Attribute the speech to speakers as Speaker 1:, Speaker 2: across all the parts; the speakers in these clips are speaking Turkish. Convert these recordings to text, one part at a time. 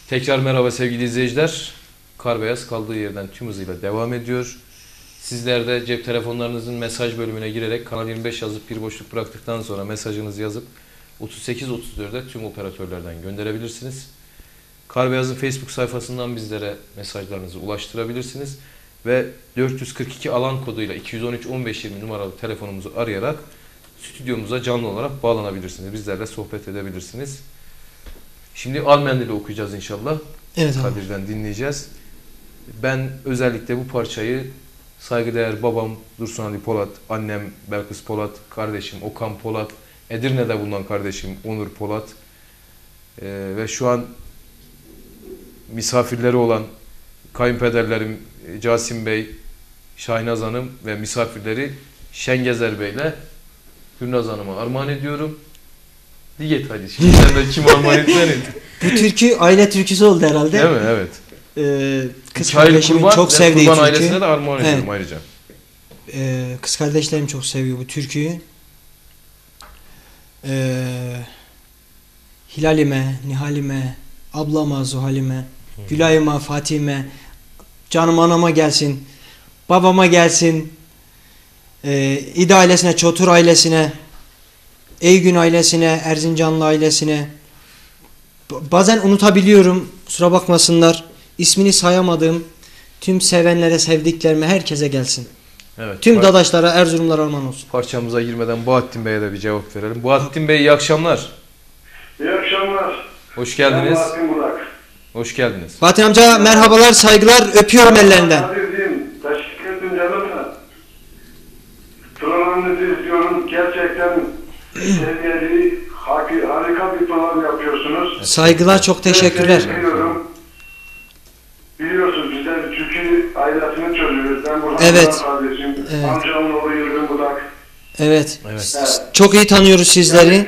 Speaker 1: Tekrar merhaba sevgili izleyiciler. Kar Beyaz kaldığı yerden tüm hızıyla devam ediyor. Sizler de cep telefonlarınızın mesaj bölümüne girerek Kanal 25 yazıp bir boşluk bıraktıktan sonra mesajınızı yazıp 3834'e tüm operatörlerden gönderebilirsiniz. Kar Beyaz'ın Facebook sayfasından bizlere mesajlarınızı ulaştırabilirsiniz. Ve 442 alan koduyla 213 1520 numaralı telefonumuzu arayarak stüdyomuza canlı olarak bağlanabilirsiniz. Bizlerle sohbet edebilirsiniz. Şimdi Almendil'i okuyacağız inşallah.
Speaker 2: Evet abi.
Speaker 1: Kadir'den dinleyeceğiz. Ben özellikle bu parçayı saygıdeğer babam Dursun Ali Polat, annem Belkıs Polat, kardeşim Okan Polat, Edirne'de bulunan kardeşim Onur Polat ve şu an misafirleri olan kayınpederlerim Casim Bey, Şahinaz Hanım ve misafirleri Şengezer Bey'le Hürnaz Hanım'a armağan ediyorum. Diget hadi şimdi sen de kim armağan etmedin?
Speaker 2: Bu türkü aile türküsü oldu herhalde.
Speaker 1: Değil mi? Evet.
Speaker 2: Kız kardeşimin çok sevdiği
Speaker 1: Kurban
Speaker 2: türkü.
Speaker 1: ailesine de armağan ediyorum ayrıca.
Speaker 2: Kız kardeşlerim çok seviyor bu türküyü. Hilalime, Nihalime, ablama, Zuhalime, Gülay'ıma, Fatih'ime, canım anama gelsin, babama gelsin, İda ailesine, Çotur ailesine, Eygün ailesine, Erzincanlı ailesine. Bazen unutabiliyorum, kusura bakmasınlar. İsmini sayamadığım tüm sevenlere, sevdiklerime, herkese gelsin.
Speaker 1: Evet,
Speaker 2: tüm dadaşlara, Erzurumlara armağan olsun.
Speaker 1: Parçamıza girmeden Bahattin Bey'e de bir cevap verelim. Bahattin Bey iyi akşamlar.
Speaker 3: İyi akşamlar.
Speaker 1: Hoş geldiniz.
Speaker 3: Ben Bahattin Burak.
Speaker 1: Hoş geldiniz.
Speaker 2: Fatih amca merhabalar, saygılar, öpüyorum ellerinden.
Speaker 3: Kadir'cim, teşekkür ederim canım. Programınızı izliyorum. Gerçekten seviyeli, harika bir program yapıyorsunuz.
Speaker 2: Saygılar, çok teşekkürler.
Speaker 3: Biliyorsunuz bizler Türkiye ailesinin çocuğuyuz. Ben Burhan
Speaker 2: Evet.
Speaker 3: kardeşim.
Speaker 2: Evet.
Speaker 3: Amcamın oğlu Yılgın Budak.
Speaker 2: Evet.
Speaker 1: Evet.
Speaker 2: Çok iyi tanıyoruz sizleri.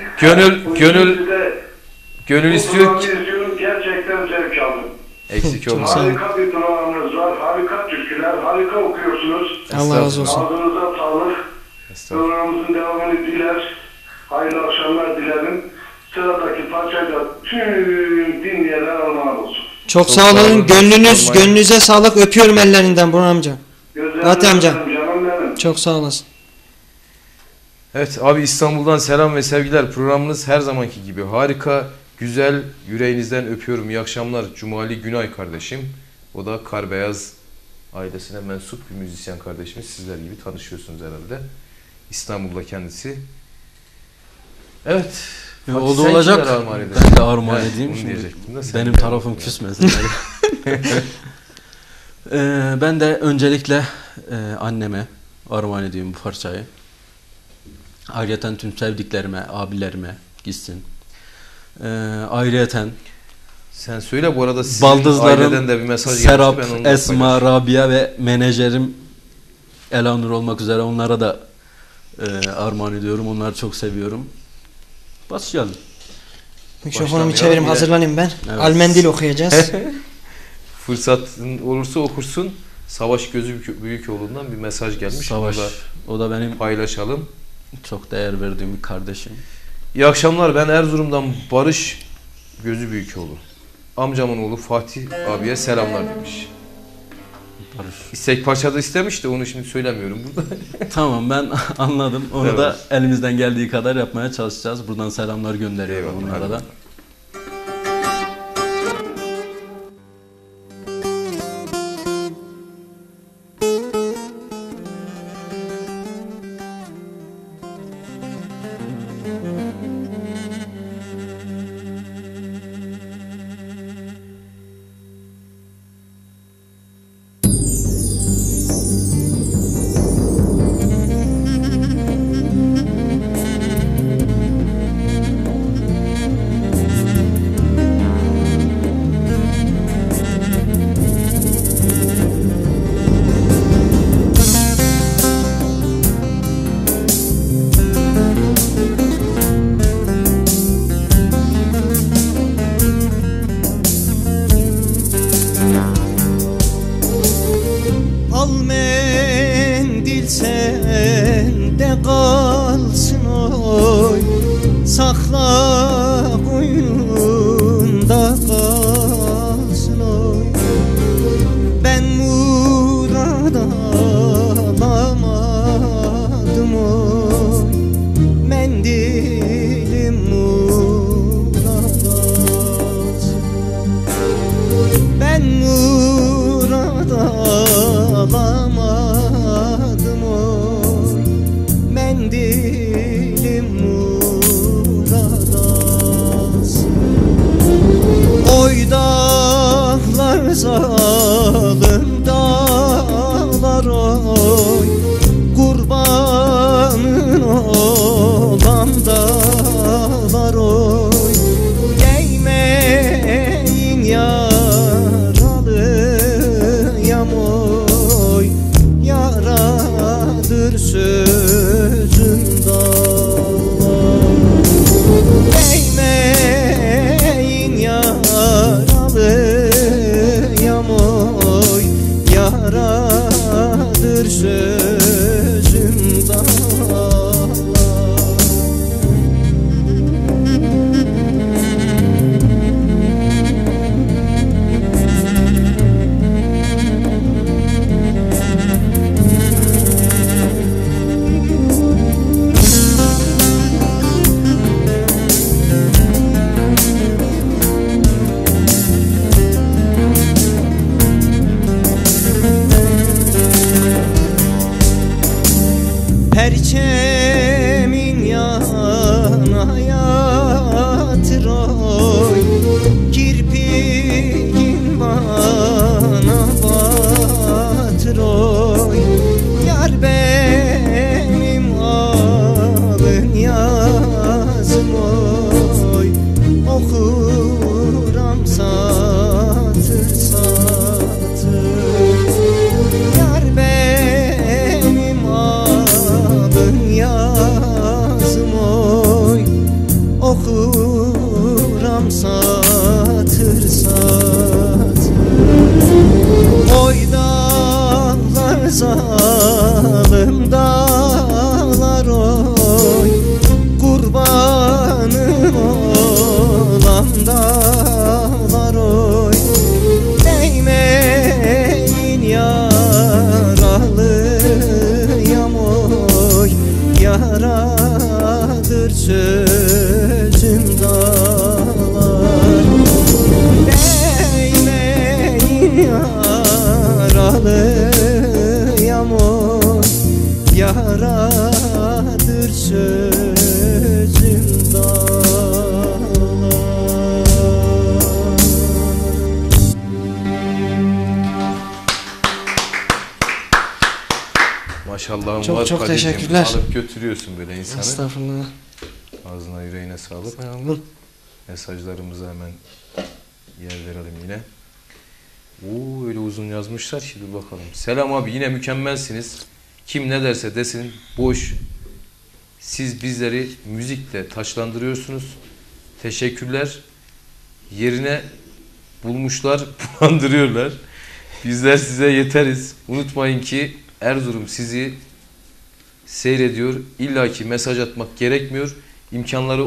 Speaker 1: Gönül istiyor ki
Speaker 3: izliyorum. Gerçekten zevk aldım.
Speaker 1: eksik
Speaker 2: Çok
Speaker 1: olma.
Speaker 2: sağ olun.
Speaker 3: Harika bir programınız var. Harika türküler. Harika okuyorsunuz.
Speaker 2: Allah razı olsun.
Speaker 3: Ağzınıza sağlık.
Speaker 1: Estağfurullah.
Speaker 3: Programımızın devamını diler. Hayırlı akşamlar dilerim. Sıradaki parçayı da tüm dinleyenler armağan olsun.
Speaker 2: Çok
Speaker 1: Çok
Speaker 2: sağ
Speaker 1: sağ
Speaker 2: olun.
Speaker 1: olun.
Speaker 2: Gönlünüze sağlık. Öpüyorum ellerinden Burhan amca. Fatih amca.
Speaker 3: Canım benim.
Speaker 2: Çok sağ olasın.
Speaker 1: Evet abi, İstanbul'dan selam ve sevgiler. Programınız her zamanki gibi harika, güzel, yüreğinizden öpüyorum. İyi akşamlar Cumali Günay kardeşim. O da Kar Beyaz ailesine mensup bir müzisyen kardeşimiz. Sizler gibi tanışıyorsunuz herhalde. İstanbul'da kendisi. Evet. Fatih,
Speaker 4: Oldu
Speaker 1: sen
Speaker 4: olacak.
Speaker 1: kimlere armağan edersin?
Speaker 4: Ben de armağan
Speaker 1: Evet,
Speaker 4: edeyim.
Speaker 1: onu
Speaker 4: Şimdi
Speaker 1: diyecektim de sen
Speaker 4: benim
Speaker 1: de
Speaker 4: tarafım
Speaker 1: armağan
Speaker 4: küsmesin. Ben de öncelikle anneme armağan ediyorum bu parçayı. Ayrıyeten tüm sevdiklerime, abilerime gitsin. Ayrıyeten
Speaker 1: Sen söyle bu arada, sizin
Speaker 4: baldızlarım
Speaker 1: aileden de bir mesaj
Speaker 4: Serap,
Speaker 1: gelmişti. Ben onu da
Speaker 4: Esma,
Speaker 1: paylaşayım.
Speaker 4: Rabia ve menajerim Elanur olmak üzere onlara da armağan ediyorum. Onları çok seviyorum. Başlayalım.
Speaker 2: Mikrofonumu
Speaker 1: Başlamayalım
Speaker 2: çevireyim,
Speaker 1: bile.
Speaker 2: hazırlanayım ben.
Speaker 4: Evet.
Speaker 2: Almendil okuyacağız.
Speaker 1: Fırsatın olursa okursun. Savaş Gözü Büyükoğlu'ndan bir mesaj gelmiş.
Speaker 4: Savaş.
Speaker 1: Onu da
Speaker 4: O da benim
Speaker 1: paylaşalım.
Speaker 4: çok değer verdiğim bir kardeşim.
Speaker 1: İyi akşamlar, ben Erzurum'dan Barış Gözü Büyükoğlu. Amcamın oğlu Fatih abiye selamlar demiş.
Speaker 4: Barış.
Speaker 1: İstek parçada istemiş de onu şimdi söylemiyorum burada.
Speaker 4: Tamam, ben anladım. Onu
Speaker 1: Evet.
Speaker 4: da elimizden geldiği kadar yapmaya çalışacağız. Buradan selamlar gönderiyorum
Speaker 1: Eyvallah.
Speaker 4: onlara da.
Speaker 2: zalim dağlar oy, kurbanın olan dağlar oy, değmeyin yaralıyam oy, yaradır sözüm dağlar. Değmeyin yaralıyam oy, yaradır sözüm dağlar. Perçemin yana yatır oy, kirpiğin bana batır oy, yar benim alın yazım oy, okuram satır satır, yar benim alın yazım oy, okuram satır satır. Oy dağlar zalim dağlar oy, kurbanın olan dağlar oy, değmeyin yaralıyam oy, yaradır sözüm dağlar. Değmeyin yaralıyam oy, yaradır sözüm dağlar.
Speaker 1: Maşallahım
Speaker 2: Çok
Speaker 1: var
Speaker 2: çok
Speaker 1: Kadir'cim.
Speaker 2: teşekkürler.
Speaker 1: Alıp götürüyorsun böyle insanı.
Speaker 2: Estağfurullah.
Speaker 1: Ağzına yüreğine sağlık.
Speaker 2: Sağ olun.
Speaker 1: Mesajlarımıza hemen yer verelim yine. Oo, öyle uzun yazmışlar ki dur bakalım. Selam abi, yine mükemmelsiniz. Kim ne derse desin boş. Siz bizleri müzikle taçlandırıyorsunuz. Teşekkürler. Yerine bulmuşlar, bulandırıyorlar. Bizler size yeteriz. Unutmayın ki Erzurum sizi seyrediyor. İlla ki mesaj atmak gerekmiyor. İmkanları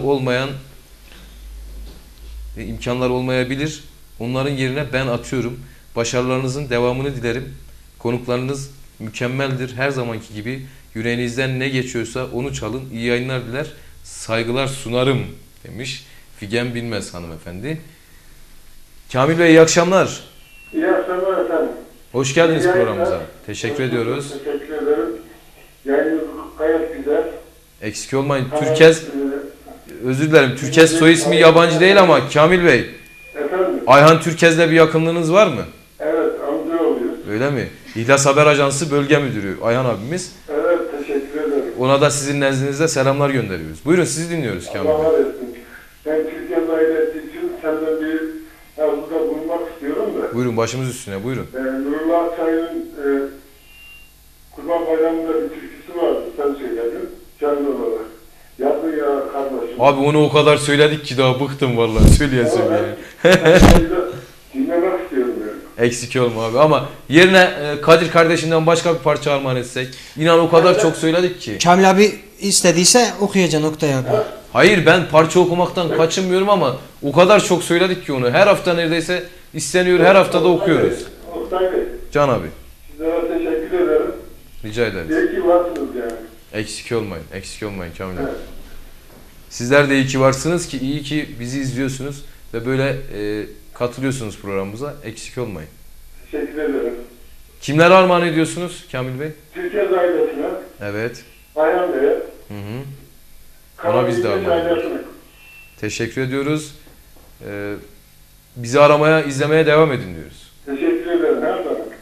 Speaker 1: olmayabilir. Onların yerine ben atıyorum. Başarılarınızın devamını dilerim. Konuklarınız mükemmeldir. Her zamanki gibi yüreğinizden ne geçiyorsa onu çalın. İyi yayınlar diler. Saygılar sunarım demiş Figen Bilmez hanımefendi. Kamil Bey iyi akşamlar.
Speaker 3: İyi akşamlar efendim.
Speaker 1: Hoş geldiniz
Speaker 3: İyi yayınlar.
Speaker 1: programımıza. Teşekkür ediyoruz.
Speaker 3: Teşekkür ederim. Yayınınız gayet güzel.
Speaker 1: Eksik olmayın. Özür dilerim. Türkez soy ismi yabancı değil ama Kamil Bey.
Speaker 3: Efendim?
Speaker 1: Ayhan Türkez'le bir yakınlığınız var mı?
Speaker 3: Evet, amca oluyor.
Speaker 1: Öyle mi? İhlas Haber Ajansı Bölge Müdürü Ayhan abimiz.
Speaker 3: Evet, teşekkür ederim.
Speaker 1: Ona da sizin nezdinizde selamlar gönderiyoruz. Buyurun sizi dinliyoruz Kamil
Speaker 3: Allah
Speaker 1: Bey.
Speaker 3: var etsin. Ben Türkiye dairesi için senden bir yazıda bulunmak istiyorum da.
Speaker 1: Buyurun başımız üstüne buyurun.
Speaker 3: Nurullah Çay'ın Kurban Bayramı'nda bir türküsü vardı. Sen söyledin. Canlı olarak. Yapın ya kardeşim.
Speaker 1: Abi onu o kadar söyledik ki daha bıktım vallahi söyleye söyleye.
Speaker 3: Dinlemek istiyorum yani.
Speaker 1: Eksik olma abi ama yerine Kadir kardeşinden başka bir parça armağan etsek. İnan o kadar çok söyledik ki.
Speaker 2: Kamil abi istediyse okuyacaksın Oktay abi.
Speaker 1: Hayır ben parça okumaktan kaçınmıyorum ama o kadar çok söyledik ki onu. Her hafta neredeyse isteniyor, her hafta da okuyoruz.
Speaker 3: Oktay Bey,
Speaker 1: Can abi.
Speaker 3: sizlere teşekkür ederim.
Speaker 1: Rica ederiz.
Speaker 3: İyi ki varsınız yani.
Speaker 1: Eksik olmayın. Eksik olmayın Kamil abi.
Speaker 3: Evet.
Speaker 1: Sizler de iyi ki varsınız ki iyi ki bizi izliyorsunuz ve böyle katılıyorsunuz programımıza. Eksik olmayın.
Speaker 3: Teşekkür ederim.
Speaker 1: Kimlere armağan ediyorsunuz Kamil Bey?
Speaker 3: Türkiye ailesine,
Speaker 1: Evet.
Speaker 3: Ayhan Bey'e,
Speaker 1: Hı hı. Ona biz de armağan ediyoruz. Teşekkür ediyoruz. Bizi aramaya, izlemeye devam edin diyoruz.
Speaker 3: Teşekkür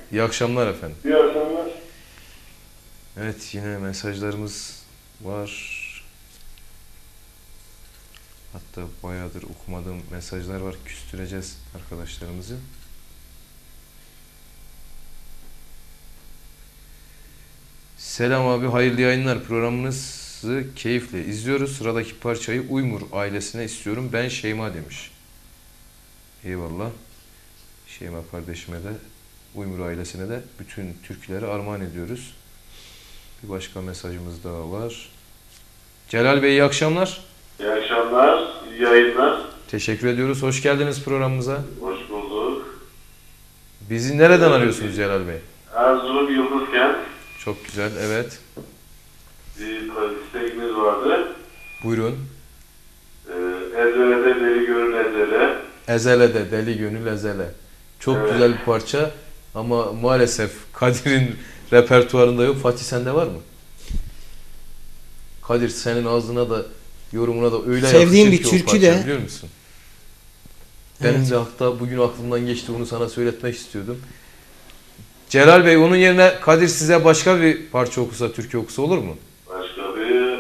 Speaker 1: İyi akşamlar efendim.
Speaker 3: İyi akşamlar.
Speaker 1: Evet, yine mesajlarımız var. Hatta bayağıdır okumadığım mesajlar var. Küstüreceğiz arkadaşlarımızı. Selam abi, hayırlı yayınlar. Programınızı keyifle izliyoruz. Sıradaki parçayı Uymur ailesine istiyorum. Ben Şeyma demiş. Eyvallah. Şeyma kardeşime de, Uymur ailesine de bütün türküleri armağan ediyoruz. Bir başka mesajımız daha var. Celal Bey, iyi akşamlar.
Speaker 3: İyi akşamlar, iyi yayınlar.
Speaker 1: Teşekkür ediyoruz. Hoş geldiniz programımıza.
Speaker 3: Hoş bulduk.
Speaker 1: Bizi nereden arıyorsunuz Celal Bey?
Speaker 3: Erzurum Yıldızkent.
Speaker 1: Çok güzel, evet.
Speaker 3: Bir isteğimiz vardı.
Speaker 1: Buyurun.
Speaker 3: Ezele'de deli gönül ezele.
Speaker 1: Ezele'de deli gönül ezele. Çok
Speaker 3: Evet.
Speaker 1: güzel bir parça ama maalesef Kadir'in repertuarında yok. Fatih, sende var mı? Kadir, senin ağzına da yorumuna da öyle
Speaker 2: Sevdiğim
Speaker 1: yakışır
Speaker 2: bir
Speaker 1: ki o
Speaker 2: türkü
Speaker 1: parça,
Speaker 2: de.
Speaker 1: biliyor musun? Benim
Speaker 2: Evet.
Speaker 1: de hatta bugün aklımdan geçti, onu sana söyletmek istiyordum. Celal Bey, onun yerine Kadir size başka bir parça okusa, türkü okusa olur mu?
Speaker 3: Başka bir...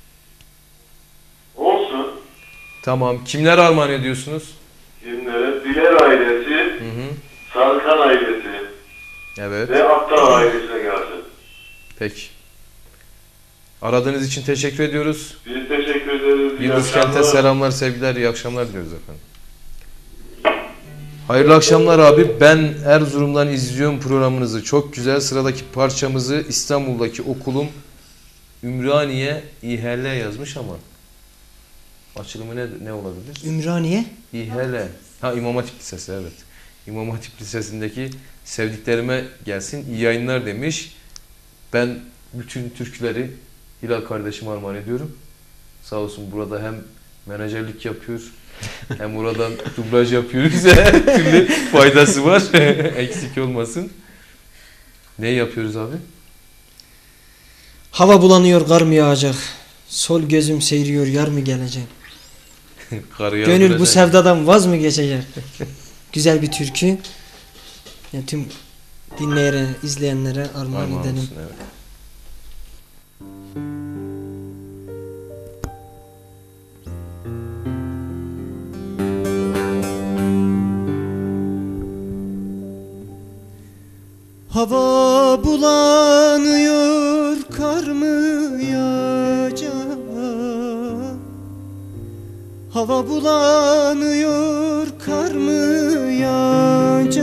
Speaker 3: Olsun.
Speaker 1: Tamam. Kimler armağan ediyorsunuz?
Speaker 3: Kimlere? Diler ailesi,
Speaker 1: Hı hı.
Speaker 3: Sarkan ailesi
Speaker 1: Evet.
Speaker 3: ve Aptal ailesine gelsin.
Speaker 1: Peki. Aradığınız için teşekkür ediyoruz.
Speaker 3: Biz teşekkür ederiz. İyi
Speaker 1: Yıldızkent'e
Speaker 3: akşamlar.
Speaker 1: selamlar, sevgiler, iyi akşamlar diliyoruz efendim. Hayırlı akşamlar abi. Ben Erzurum'dan izliyorum programınızı. Çok güzel. Sıradaki parçamızı İstanbul'daki okulum Ümraniye İHL yazmış ama açılımı ne olabilir?
Speaker 2: Ümraniye.
Speaker 1: İHL. Ha, İmam Hatip Lisesi, evet. İmam Hatip Lisesi'ndeki sevdiklerime gelsin. İyi yayınlar demiş. Ben bütün türküleri Hilal kardeşime armağan ediyorum. Sağ olsun, burada hem menajerlik yapıyor hem oradan dublaj yapıyor. Bize her türlü faydası var. Eksik olmasın. Ne yapıyoruz abi?
Speaker 2: Hava bulanıyor, kar mı yağacak? Sol gözüm seyiriyor, yar mı gelecek?
Speaker 1: Karı
Speaker 2: Gönül bu
Speaker 1: yazdıracak.
Speaker 2: sevdadan vaz mı geçecek? Güzel bir türkü. Yani tüm dinleyenlere, izleyenlere armağan
Speaker 1: Armağan
Speaker 2: edelim.
Speaker 1: olsun, evet.
Speaker 2: Hava bulanıyor, kar mı yağacak? Hava bulanıyor, kar mı yağacak?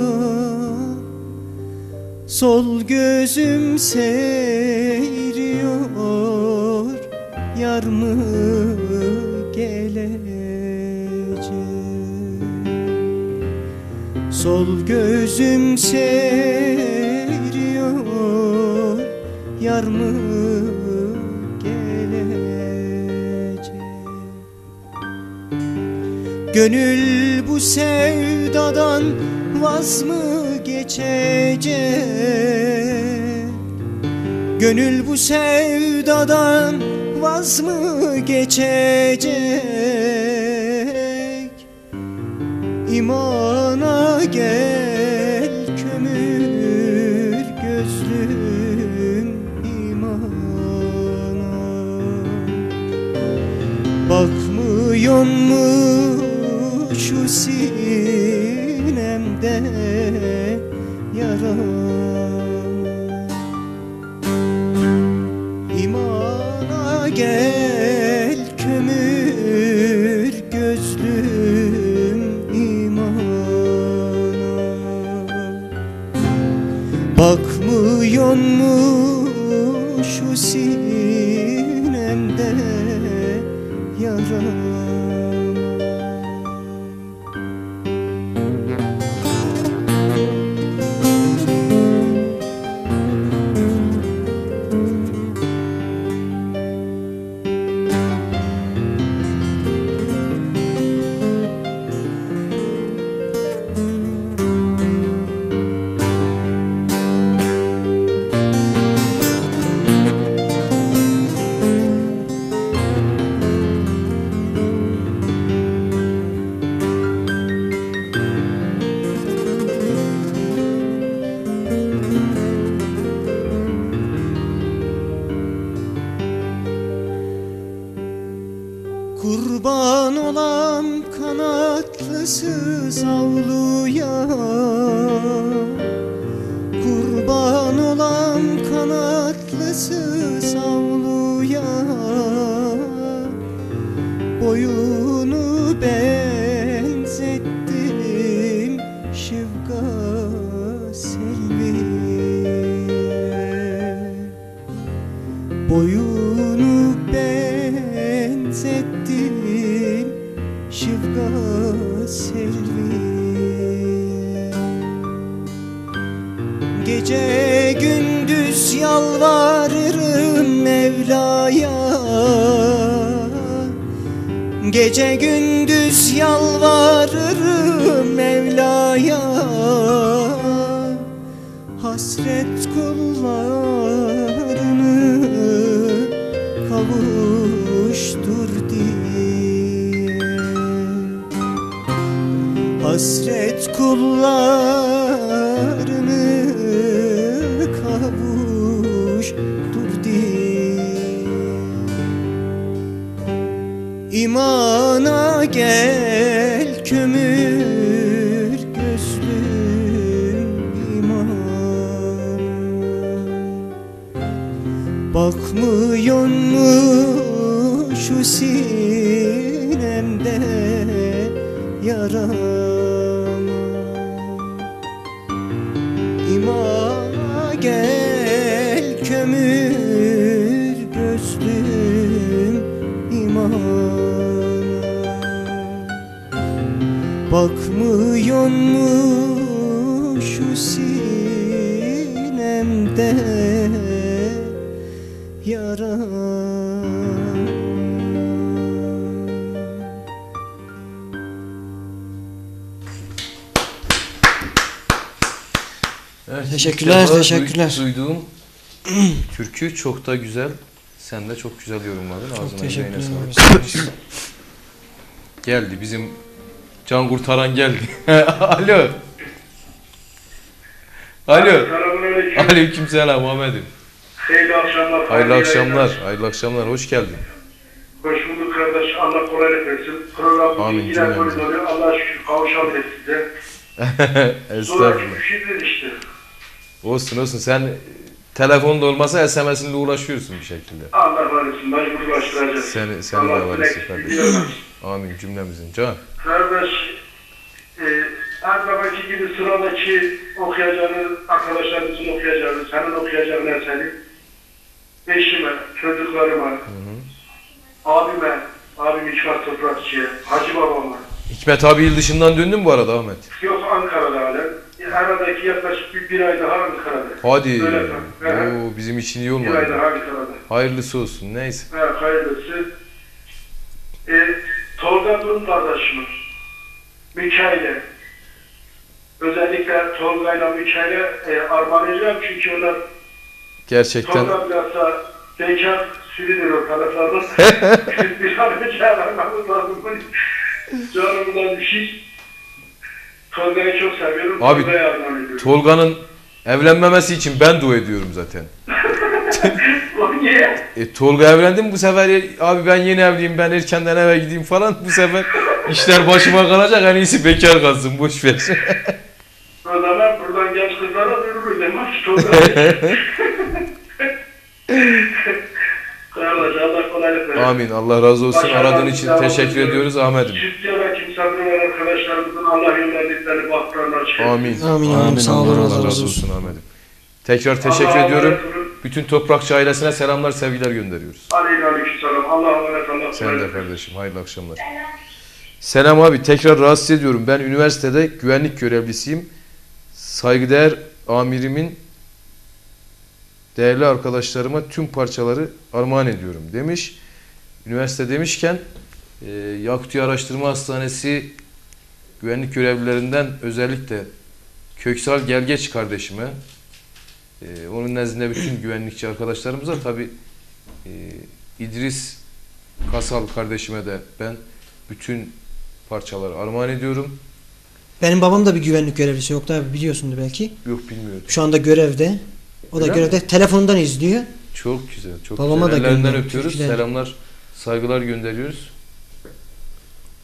Speaker 2: Sol gözüm seyiriyor, yar mı gelecek? Sol gözüm seyiriyor, yar mı gelecek? Gönül bu sevdadan vaz mı geçecek? Gönül bu sevdadan vaz mı geçecek? İmana gel kömür gözlüm, imana. Bakmıyor mu şu sinemde yara? İmana gel kömür gözlüm, imana. Bakmıyor mu şu sinemde yara?
Speaker 5: kanatlısız avluya, kurban olan kanatlısız avluya, boyunu benzettim şıvga selviye, boyunu benzettim şıvga selviye. Gece gündüz yalvarırım Mevla'ya, gece gündüz yalvarırım Mevla'ya, hasret kullarını kavuştur diye, hasret kullarını kavuştur diye. İmana gel kömür gözlüm iman, bakmıyor mu şu sinemde yarama? İmana gel kömür gözlüm iman, bakmıyor mu şu sinemde yara?
Speaker 1: Evet,
Speaker 2: Teşekkürler,
Speaker 1: ilk defa
Speaker 2: teşekkürler.
Speaker 1: Duyduğum türkü çok da güzel. Sen de çok güzel yorumladın.
Speaker 2: Çok
Speaker 1: Ağzına
Speaker 2: teşekkür
Speaker 1: yüreğine
Speaker 2: ederim.
Speaker 1: sağlık. Geldi bizim can kurtaran geldi. Alo. Alo.
Speaker 3: Selamünaleyküm.
Speaker 1: Aleykümselam Muhammed'im.
Speaker 3: Hayırlı akşamlar.
Speaker 1: Hayırlı akşamlar. Hayırlı akşamlar. Hoş geldin.
Speaker 3: Hoş bulduk kardeş. Allah kolaylık versin. Program
Speaker 1: Amin,
Speaker 3: bilgiler
Speaker 1: cümlemize.
Speaker 3: koridorluyor. Allah'a şükür kavuşamayız size. Sonra
Speaker 1: Estağfurullah.
Speaker 3: bir şeydir işte.
Speaker 1: Olsun olsun. Sen telefonda olmasa SMS'inle uğraşıyorsun bir şekilde.
Speaker 3: Allah razı olsun. Mecbur başlayacağız.
Speaker 1: Sen de
Speaker 3: Allah
Speaker 1: var
Speaker 3: bilek,
Speaker 1: kardeşim.
Speaker 3: biliyorlar.
Speaker 1: Amin cümlemizin. Can.
Speaker 3: Kardeş, her zamanki gibi sıradaki okuyacağını, arkadaşlarımızın okuyacağını, senin okuyacağın eseri, eşime, çocuklarıma, abim İçmaz Toprakçı'ya, Hacı babama.
Speaker 1: Hikmet abi il dışından döndün mü bu arada Ahmet?
Speaker 3: Yok Ankara'da halen. Aradaki yaklaşık bir ay daha Ankara'da.
Speaker 1: Hadi.
Speaker 3: Öyle tabii.
Speaker 1: Oo, bizim için iyi
Speaker 3: Bir ay
Speaker 1: olmadı.
Speaker 3: daha Ankara'da.
Speaker 1: Hayırlısı olsun. Neyse.
Speaker 3: Evet, hayırlısı. Tolga Durum kardeşimin, Mikail'e, özellikle Tolga'yla Mikail'e armağan edeceğim çünkü onlar
Speaker 1: Gerçekten
Speaker 3: Tolga bilhassa bekar sürüdür o taraflardan. Bir an önce aramamız lazım. Canımdan bir şey. Tolga'yı çok seviyorum.
Speaker 1: Abi,
Speaker 3: Tolga'ya armağan ediyorum.
Speaker 1: Tolga'nın evlenmemesi için ben dua ediyorum zaten.
Speaker 3: O niye?
Speaker 1: Tolga evlendi mi bu sefer abi ben yeni evliyim ben erkenden eve gideyim falan bu sefer işler başıma kalacak en iyisi bekar kalsın boş ver.
Speaker 3: O zaman buradan genç kızlara duyurur demek ki Tolga'yı. Kardeş Allah kolaylık versin.
Speaker 1: Amin Allah razı olsun
Speaker 3: Başarılar,
Speaker 1: aradığın için
Speaker 3: devam
Speaker 1: teşekkür
Speaker 3: ediyorum.
Speaker 1: ediyoruz Ahmet'im.
Speaker 3: Türkiye'deki sabrı ve arkadaşlarımızın Allah yönlendiklerini bahtlarına çıkıyor.
Speaker 1: Amin.
Speaker 2: Amin. Sağ olun,
Speaker 1: Allah
Speaker 2: Allah
Speaker 1: razı
Speaker 2: razı
Speaker 1: olsun Ahmet'im. Tekrar teşekkür
Speaker 3: Allah'a
Speaker 1: ediyorum.
Speaker 3: emanet olun.
Speaker 1: Bütün Toprakçı ailesine selamlar sevgiler gönderiyoruz.
Speaker 3: Aleykümselam. Allah'a emanet Allah
Speaker 1: Sen de
Speaker 3: kolaylık versin.
Speaker 1: kardeşim hayırlı akşamlar. Selam abi tekrar rahatsız ediyorum. Ben üniversitede güvenlik görevlisiyim. Saygıdeğer amirimin değerli arkadaşlarıma tüm parçaları armağan ediyorum demiş. Üniversite demişken Yakutiye Araştırma Hastanesi güvenlik görevlilerinden özellikle Köksal Gelgeç kardeşime onun nezdinde bütün güvenlikçi arkadaşlarımıza tabi İdris Kasal kardeşime de ben bütün parçaları armağan ediyorum.
Speaker 2: Benim babam da bir güvenlik görevlisi, yok da biliyorsundur belki.
Speaker 1: Yok bilmiyordum.
Speaker 2: Şu anda görevde. O da
Speaker 1: Öyle
Speaker 2: görevde.
Speaker 1: mi?
Speaker 2: Telefondan izliyor.
Speaker 1: Çok güzel. Çok
Speaker 2: Babama
Speaker 1: güzel.
Speaker 2: da
Speaker 1: Ellerinden
Speaker 2: gönder,
Speaker 1: öpüyoruz.
Speaker 2: türküler.
Speaker 1: Selamlar, saygılar gönderiyoruz.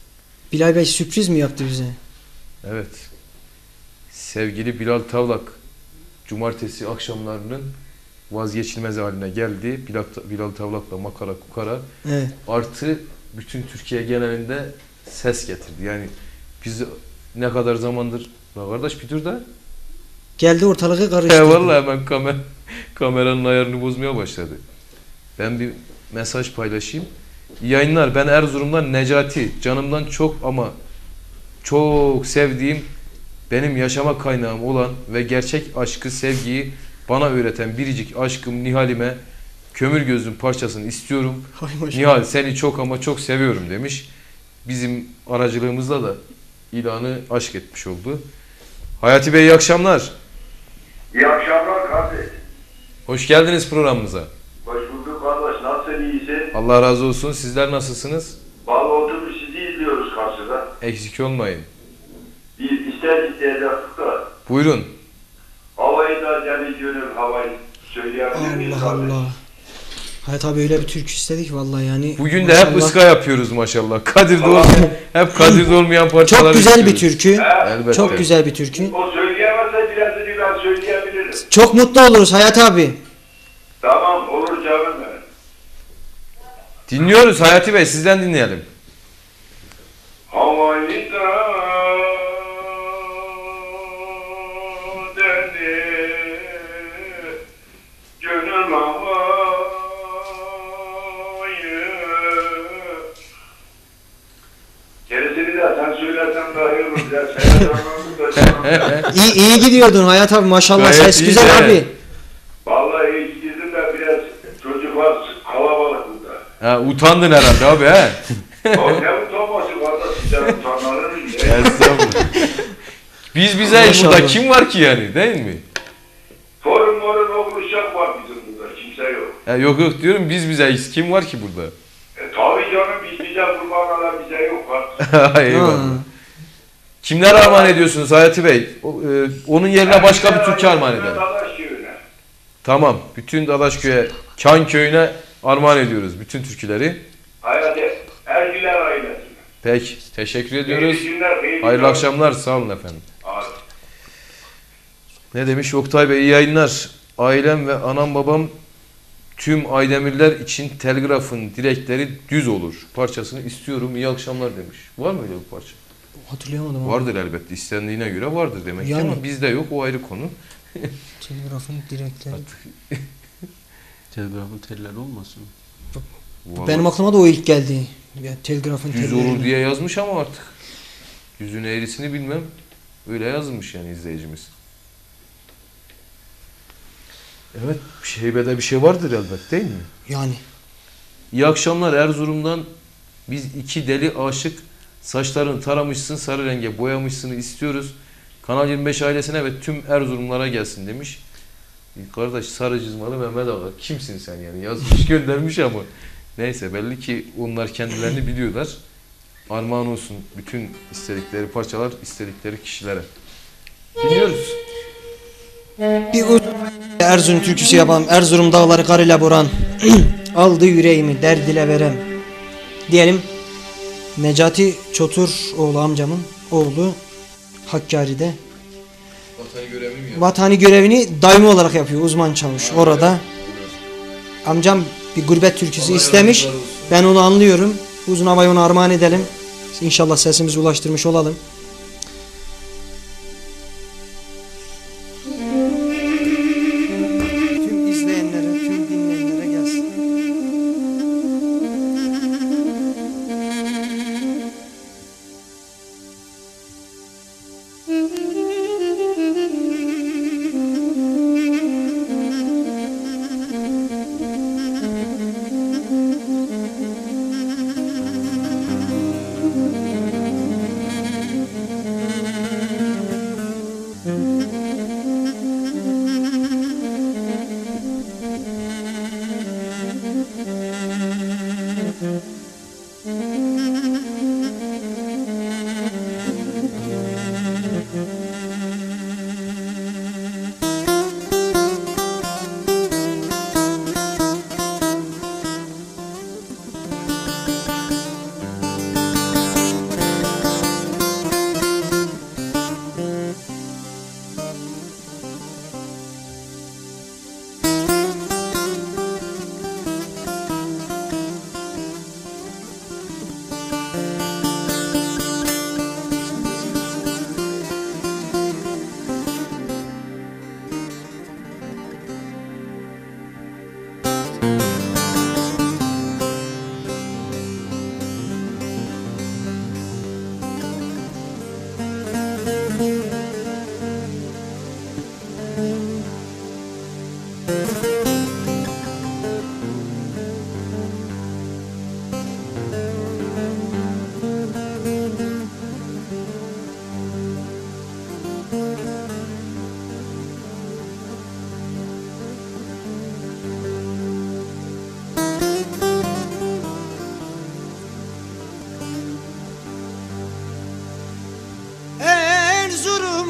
Speaker 2: Bilal Bey sürpriz mi yaptı bize?
Speaker 1: Evet. Sevgili Bilal Tavlak cumartesi akşamlarının vazgeçilmez haline geldi. Bilal Tavlak'la makara kukara
Speaker 2: Evet.
Speaker 1: artı bütün Türkiye genelinde ses getirdi. Yani biz ne kadar zamandır la kardeş bir dur da
Speaker 2: Geldi ortalığı karıştırdı.
Speaker 1: vallahi hemen kameranın ayarını bozmaya başladı. Ben bir mesaj paylaşayım. İyi yayınlar. Ben Erzurum'dan Necati. Canımdan çok ama çok sevdiğim, benim yaşama kaynağım olan ve gerçek aşkı, sevgiyi bana öğreten biricik aşkım Nihal'ime kömür gözüm parçasını istiyorum.
Speaker 2: Hay maşallah.
Speaker 1: Nihal seni çok ama çok seviyorum demiş. Bizim aracılığımızla da ilanı aşk etmiş oldu. Hayati Bey iyi akşamlar.
Speaker 3: İyi akşamlar kardeş.
Speaker 1: Hoş geldiniz programımıza.
Speaker 3: Hoş bulduk kardeş. Nasılsın, iyisin?
Speaker 1: Allah razı olsun. Sizler nasılsınız?
Speaker 3: Vallahi oturup sizi izliyoruz karşıda.
Speaker 1: Eksik olmayın.
Speaker 3: Biz isteyecektik da
Speaker 1: Buyurun.
Speaker 3: havayı da yani gönül havayı söyleyebilir miyiz
Speaker 2: Allah
Speaker 3: kardeş?
Speaker 2: Allah. Hayat abi öyle bir türkü istedik vallahi yani.
Speaker 1: Bugün de hep
Speaker 2: maşallah.
Speaker 1: ıska yapıyoruz maşallah. Kadir'de hep Kadir'de olmayan parçalar
Speaker 2: Çok güzel bir
Speaker 1: istiyoruz.
Speaker 2: türkü.
Speaker 1: Elbette.
Speaker 2: Çok güzel bir türkü.
Speaker 3: O söyleyemezse birazını ben söyleyebilirim.
Speaker 2: Çok mutlu oluruz Hayat abi.
Speaker 3: Tamam, olur canım benim.
Speaker 1: Dinliyoruz Hayati Bey, sizden dinleyelim.
Speaker 3: Havayı da deli gönül havayı. Gerisini de sen söylersen daha iyi olur. Ya sen da
Speaker 2: İyi gidiyordun Hayat abi maşallah,
Speaker 1: Gayet
Speaker 2: ses
Speaker 1: iyi
Speaker 2: güzel
Speaker 1: de.
Speaker 2: abi.
Speaker 3: Vallahi hiç girdim de biraz çocuklar kalabalık burada.
Speaker 1: Ha, utandın herhalde abi he.
Speaker 3: O ne utanması kardeş, sizden utanmaları mı?
Speaker 1: Estağfurullah. Biz bizeyiz burada,
Speaker 2: Maşallah.
Speaker 1: kim var ki yani, değil mi?
Speaker 3: Torun morun oğluşak var bizim burada, kimse yok.
Speaker 1: Yok yok diyorum, biz bizeyiz, kim var ki burada?
Speaker 3: Tabii canım, biz bize kurban alan bize yok var.
Speaker 1: Eyvallah.
Speaker 2: Ha.
Speaker 1: Kimler armağan ediyorsunuz Hayati Bey? Onun yerine başka bir türkü armağan edelim.
Speaker 3: Dadaş köyüne.
Speaker 1: Tamam, bütün Dadaşköy'e, Kan Köyü'ne armağan ediyoruz bütün türküleri.
Speaker 3: Hayat Ergiler ailesine.
Speaker 1: Peki, teşekkür ediyoruz.
Speaker 3: İyi günler, iyi
Speaker 1: Hayırlı
Speaker 3: günler.
Speaker 1: akşamlar, sağ olun efendim.
Speaker 3: Hadi.
Speaker 1: Ne demiş Oktay Bey? İyi yayınlar. Ailem ve anam babam tüm Aydemirler için telgrafın dilekleri düz olur parçasını istiyorum. İyi akşamlar demiş. Var mı öyle bir parça?
Speaker 2: Hatırlayamadım ama.
Speaker 1: Vardır elbette. İstendiğine göre vardır demek ki
Speaker 2: Yani.
Speaker 1: ama bizde yok. O ayrı konu.
Speaker 2: Telgrafın direkleri.
Speaker 4: Telgrafın telleri olmasın?
Speaker 1: Vallahi
Speaker 2: Benim aklıma da o ilk geldi. Ya, telgrafın
Speaker 1: düz
Speaker 2: telleri.
Speaker 1: olur diye yazmış ama artık düzün eğrisini bilmem. Öyle yazmış yani izleyicimiz. Evet, şeybede bir şey vardır elbet değil mi?
Speaker 2: Yani.
Speaker 1: İyi akşamlar Erzurum'dan. Biz iki deli aşık, saçlarını taramışsın, sarı renge boyamışsını istiyoruz. Kanal 25 ailesine ve tüm Erzurumlara gelsin demiş. Kardeş sarı cızmalı Mehmet Ağa. Kimsin sen yani? Yazmış göndermiş ama. Neyse belli ki onlar kendilerini biliyorlar. Armağan olsun bütün istedikleri parçalar, istedikleri kişilere. Dinliyoruz.
Speaker 2: Bir Erzurum türküsü yapalım. Erzurum dağları kar ile boran. Aldı yüreğimi derd ile verem. Diyelim. Necati Çotur oğlu, amcamın oğlu, Hakkari'de
Speaker 1: Vatani görevini mi
Speaker 2: vatani görevini daimi olarak yapıyor, uzman çavuş orada. Amcam bir gurbet türküsü istemiş. Ben onu anlıyorum. Uzun havayı ona armağan edelim. İnşallah sesimizi ulaştırmış olalım. Tüm izleyenlere, tüm dinleyenlere gelsin.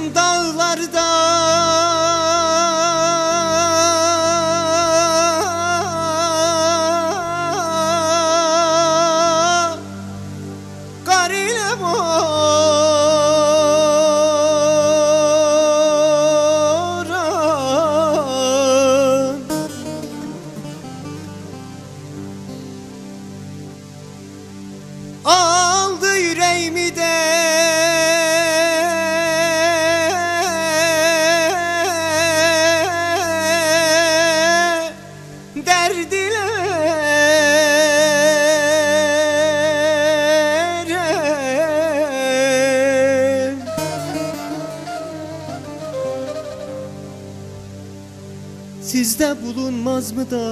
Speaker 5: dağlarda kar ile boran aldı yüreğimi de derdilere sizde bulunmaz mı da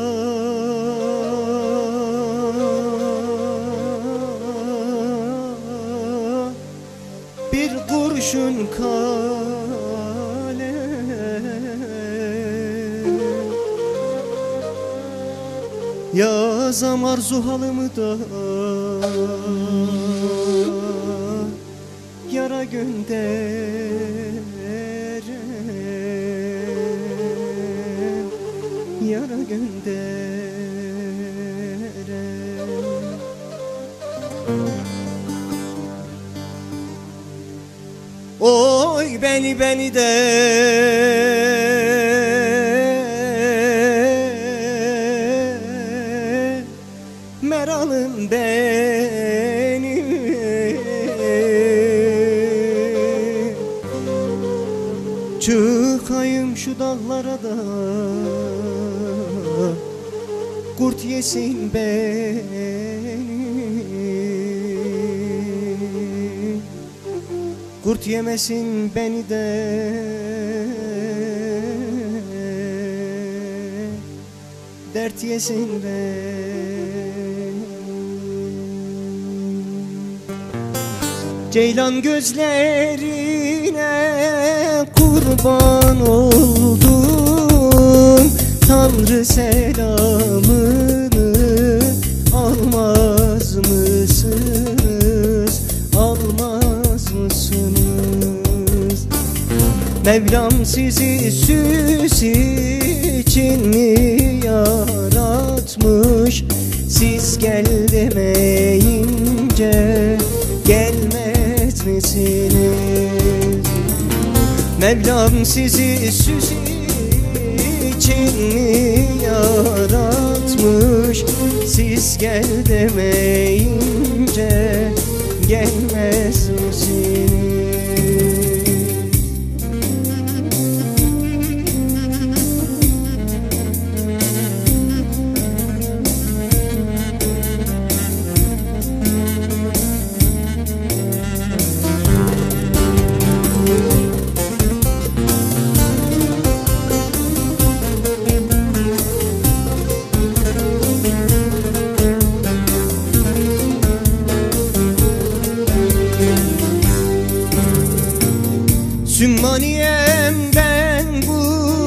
Speaker 5: bir kurşun kalem yazam arzu halımı da yara gönderem yara gönderem oy beni de meralım beni çıkayım şu dağlara da kurt yesin beni kurt yemesin beni de dert yesin beni ceylan gözlerine kurban oldum Tanrı selamını almaz mısınız almaz mısınız Mevlam sizi süs için mi yaratmış siz gel demeyince gelmez misiniz Mevlam sizi süs için mi yaratmış siz gel demeyince gelmez misiniz Sümmaniyem ben bu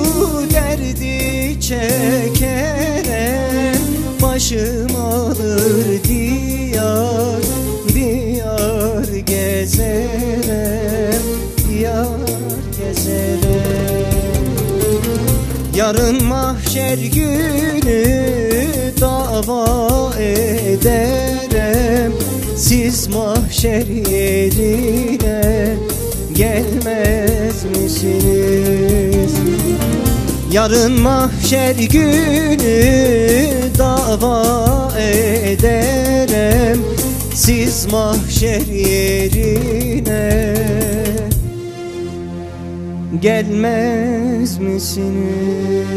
Speaker 5: derdi çekerem Başım alır diyar diyar gezerem Diyar gezerem Yarın mahşer günü dava ederem Siz mahşer yerine gelmez misiniz? Yarın mahşer günü dava ederem Siz mahşer yerine gelmez misiniz?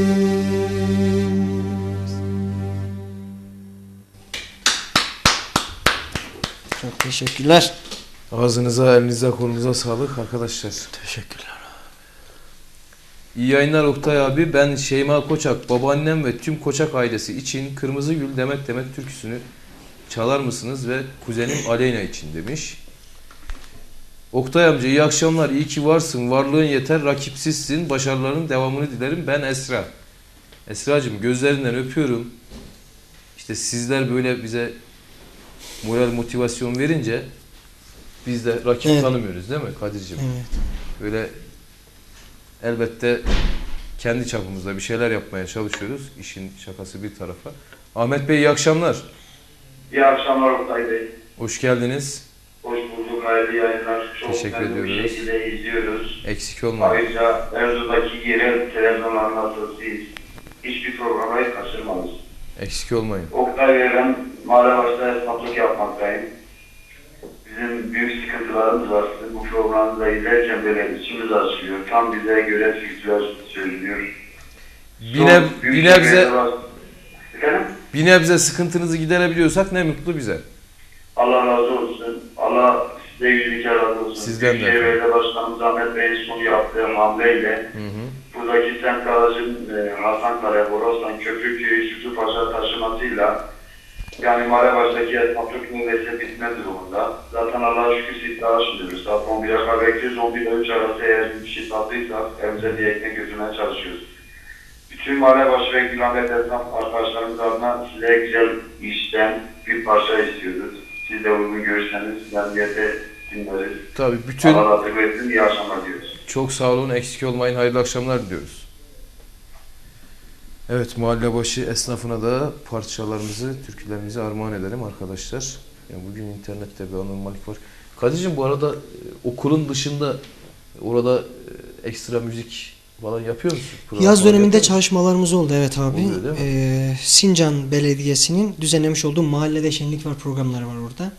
Speaker 2: Çok teşekkürler.
Speaker 1: Ağzınıza, elinize, kolunuza sağlık arkadaşlar.
Speaker 4: Teşekkürler.
Speaker 1: İyi yayınlar Oktay abi. Ben Şeyma Koçak, babaannem ve tüm Koçak ailesi için Kırmızı Gül Demet Demet türküsünü çalar mısınız ve kuzenim Aleyna için demiş. Oktay amca iyi akşamlar, iyi ki varsın, varlığın yeter, rakipsizsin, başarıların devamını dilerim. Ben Esra. Esracığım gözlerinden öpüyorum. İşte sizler böyle bize moral motivasyon verince biz de rakip tanımıyoruz değil mi Kadir'cim?
Speaker 2: Evet.
Speaker 1: Böyle elbette kendi çapımızda bir şeyler yapmaya çalışıyoruz. İşin şakası bir tarafa. Ahmet Bey iyi akşamlar.
Speaker 3: İyi akşamlar Oktay Bey.
Speaker 1: Hoş geldiniz.
Speaker 3: Hoş bulduk. Hayırlı yayınlar. Çok
Speaker 1: Teşekkür
Speaker 3: memnun bir
Speaker 1: ediyoruz.
Speaker 3: şekilde izliyoruz.
Speaker 1: Eksik olmayın.
Speaker 3: Ayrıca Erzu'daki yerel televizyonların hastasıyız. Hiçbir programı kaçırmayız.
Speaker 1: Eksik olmayın.
Speaker 3: Oktay Bey, ben Mağarabaş'ta esnaflık yapmaktayım. Bizim büyük sıkıntılarımız var. Sizin bu programda izlerken böyle içimiz açılıyor. Tam bize göre fikirler söylüyor.
Speaker 1: Bir nebze sıkıntınızı giderebiliyorsak ne mutlu bize.
Speaker 3: Allah razı olsun. Allah size yüzünü razı olsun.
Speaker 1: Sizden de.
Speaker 3: Büyükşehir Belediye Başkanımız Ahmet Bey'in son yaptığı hamleyle buradaki semt aracın Hasankale, Borazan, Köprükköy, Sütüpaşa taşımasıyla yani Mağarabaş'taki esnaflık neredeyse bitme durumunda. Zaten Allah'a şükür siftahı açmıyoruz. Saat 11'e kadar bekliyoruz. 11 ile 3 arası eğer bir şey tatlıysak evimize bir ekmek götürmeye çalışıyoruz. Bütün Mağarabaş ve Gülamet esnaf arkadaşlarımız adına size güzel işten bir parça istiyoruz. Siz de uygun görürseniz memnuniyete dinleriz.
Speaker 1: Tabii bütün...
Speaker 3: Allah razı olsun. İyi akşamlar diyoruz.
Speaker 1: Çok sağ olun, eksik olmayın, hayırlı akşamlar diliyoruz. Evet, mahalle başı esnafına da parçalarımızı, türkülerimizi armağan edelim arkadaşlar. Yani bugün internette bir anormallik var. Kadir'cim bu arada okulun dışında orada ekstra müzik falan yapıyor musun?
Speaker 2: Yaz döneminde çalışmalarımız oldu, evet abi.
Speaker 1: Oluyor,
Speaker 2: Sincan Belediyesi'nin düzenlemiş olduğu Mahallede Şenlik Var programları var orada.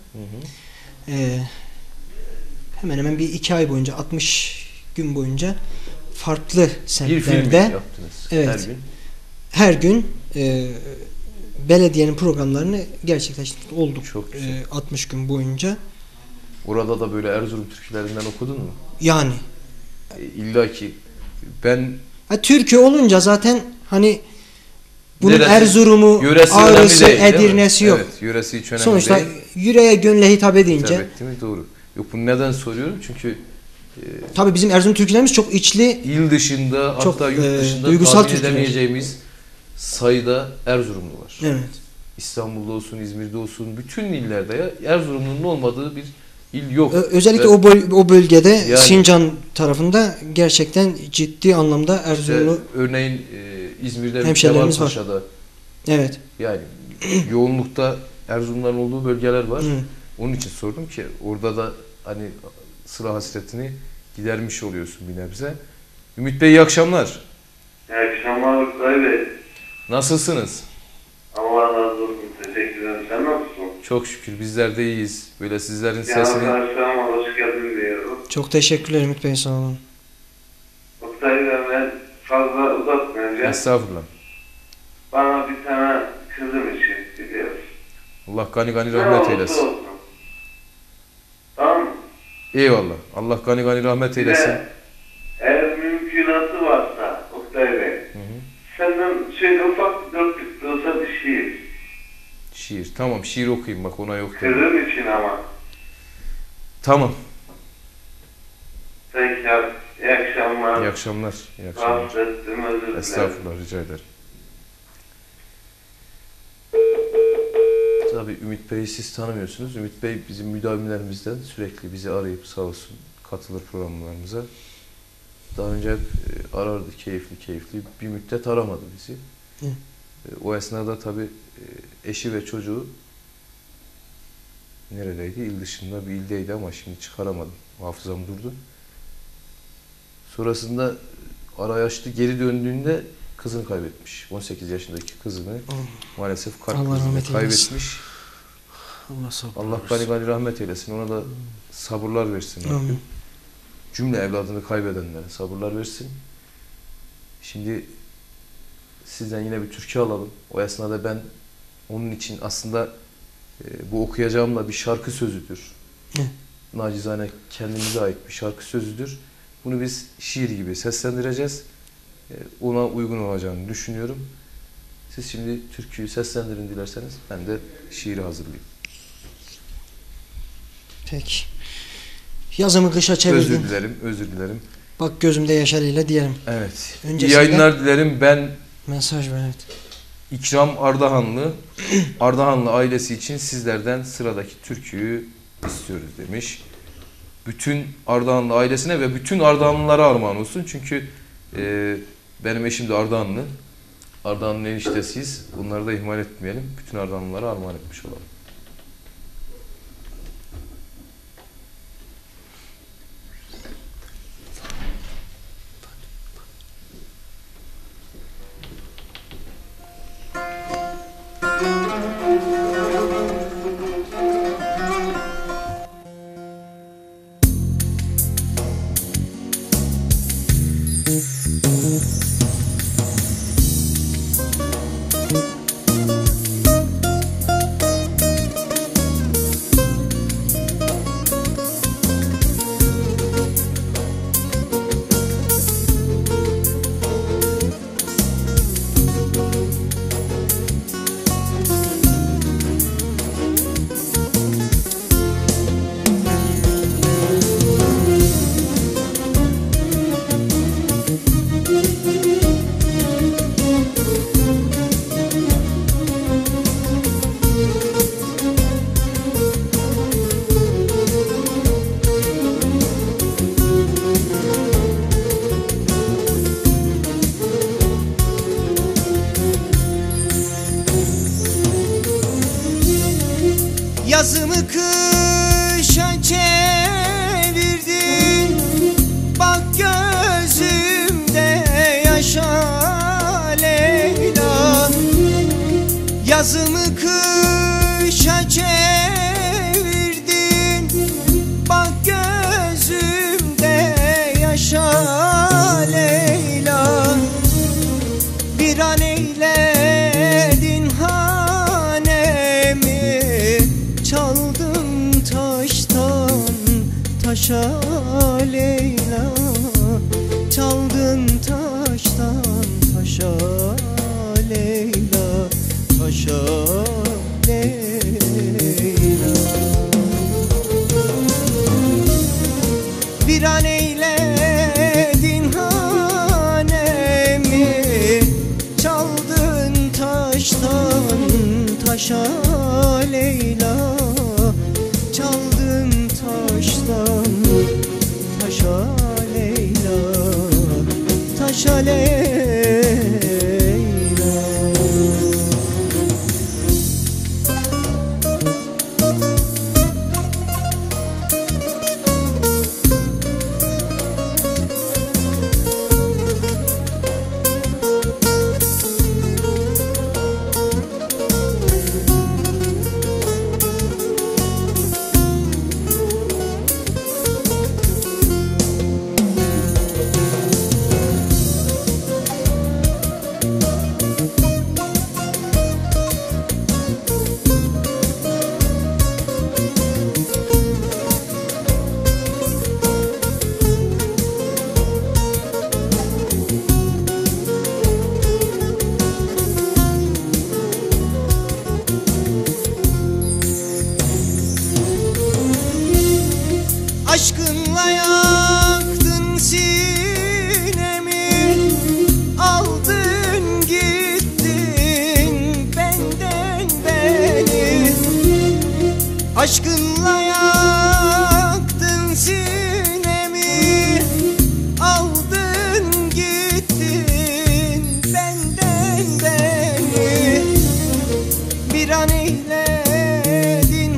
Speaker 2: Hemen hemen bir 2 ay boyunca, 60 gün boyunca farklı semtlerde.
Speaker 1: Bir film yaptınız.
Speaker 2: Evet. Her gün belediyenin programlarını gerçekleştirdik olduk.
Speaker 1: Çok güzel.
Speaker 2: 60 gün boyunca.
Speaker 1: Orada da böyle Erzurum türkülerinden okudun mu?
Speaker 2: Yani.
Speaker 1: İlla ki ben...
Speaker 2: Türkü olunca zaten hani bunun
Speaker 1: Neresi,
Speaker 2: Erzurum'u, Ağrı'sı, Edirne'si yok.
Speaker 1: Evet, yöresi hiç önemli
Speaker 2: sonuçta
Speaker 1: değil.
Speaker 2: yüreğe gönle hitap edince.
Speaker 1: Hitap etti mi? Doğru. Yok, bunu neden soruyorum? Çünkü
Speaker 2: tabii bizim Erzurum türkülerimiz çok içli.
Speaker 1: İl dışında,
Speaker 2: çok,
Speaker 1: hatta yurt dışında
Speaker 2: duygusal
Speaker 1: tahmin edemeyeceğimiz sayıda Erzurumlu var.
Speaker 2: Evet.
Speaker 1: İstanbul'da olsun, İzmir'de olsun, bütün illerde ya Erzurumlu'nun olmadığı bir il yok.
Speaker 2: Özellikle o bölgede yani, Sincan tarafında gerçekten ciddi anlamda Erzurumlu
Speaker 1: örneğin İzmir'de
Speaker 2: hemşehrilerimiz var. Evet.
Speaker 1: Yani yoğunlukta Erzurumların olduğu bölgeler var. Onun için sordum ki orada da hani sıra hasretini gidermiş oluyorsun bir nebze. Ümit Bey iyi akşamlar.
Speaker 3: İyi akşamlar Oktay Bey.
Speaker 1: Nasılsınız?
Speaker 3: Allah razı olsun. Teşekkür ederim. Sen nasılsın?
Speaker 1: Çok şükür bizler de iyiyiz. Böyle sizlerin sesini...
Speaker 3: Arkadaşlarıma hoş geldin diyorum.
Speaker 2: Çok teşekkürler Ümit Bey, sağ olun.
Speaker 3: Oktay Bey, ben fazla uzatmayacağım.
Speaker 1: Estağfurullah.
Speaker 3: Bana bir tane kızım için biliyorsun.
Speaker 1: Allah gani gani rahmet eylesin.
Speaker 3: Olsun. Tamam mı?
Speaker 1: Eyvallah. Allah gani gani rahmet eylesin.
Speaker 3: Eğer mümkünatı varsa Oktay Bey, senden şöyle ufak bir dörtlük de olsa bir şiir.
Speaker 1: Şiir. Tamam, şiir okuyayım bak, ona yok.
Speaker 3: Kızım için ama.
Speaker 1: Tamam.
Speaker 3: Peki, iyi akşamlar.
Speaker 1: İyi akşamlar. İyi akşamlar.
Speaker 3: Rahatsız ettim, özür dilerim.
Speaker 1: Estağfurullah, rica ederim. Tabii Ümit Bey'i siz tanımıyorsunuz. Ümit Bey bizim müdavimlerimizden, sürekli bizi arayıp sağ olsun katılır programlarımıza. Daha önce hep arardı, keyifli. Bir müddet aramadı bizi. O esnada tabii eşi ve çocuğu neredeydi? İl dışında bir ildeydi ama şimdi çıkaramadım. Hafızam durdu. Sonrasında arayı açtı, geri döndüğünde kızını kaybetmiş. 18 yaşındaki kızını maalesef kalp krizine kaybetmiş. Allah gani gani rahmet eylesin. Ona da sabırlar versin. Cümle evladını kaybedenlere sabırlar versin. Şimdi sizden yine bir türkü alalım. O esnada ben onun için aslında bu okuyacağım da bir şarkı sözüdür. Nacizane kendimize ait bir şarkı sözüdür. Bunu biz şiir gibi seslendireceğiz. Ona uygun olacağını düşünüyorum. Siz şimdi türküyü seslendirin dilerseniz, ben de şiiri hazırlayayım.
Speaker 2: Peki. Yazımı kışa çevirdim.
Speaker 1: Özür dilerim.
Speaker 2: Bak gözümde yaşarıyla diyelim.
Speaker 1: Evet.
Speaker 2: Öncesinde
Speaker 1: İyi yayınlar dilerim. Ben
Speaker 2: mesaj ver, evet.
Speaker 1: İkram Ardahanlı ailesi için sizlerden sıradaki türküyü istiyoruz demiş. Bütün Ardahanlı ailesine ve bütün Ardahanlılara armağan olsun. Çünkü Benim eşim de Ardahanlı. Ardahan'ın eniştesiyiz. Bunları da ihmal etmeyelim. Bütün Ardahanlılara armağan etmiş olalım.
Speaker 5: Yazımı kışa çevirdin, bak gözümde yaşa Leyla. Yazımı kışa çevirdin, bak gözümde yaşa Leyla. Bir an eyledin hanemi, çaldım taştan taşa Leyla. Çaldım taştan taşa Leyla, taşa Leyla. Bir an eyledin hanemi, çaldın taştan taşa Leyla. Çaldım taştan taşa Leyla, taşa Leyla. Aşkınla yaktın sinemi, aldın gittin benden beni. Aşkınla yaktın sinemi, aldın gittin benden beni. Bir an eyledin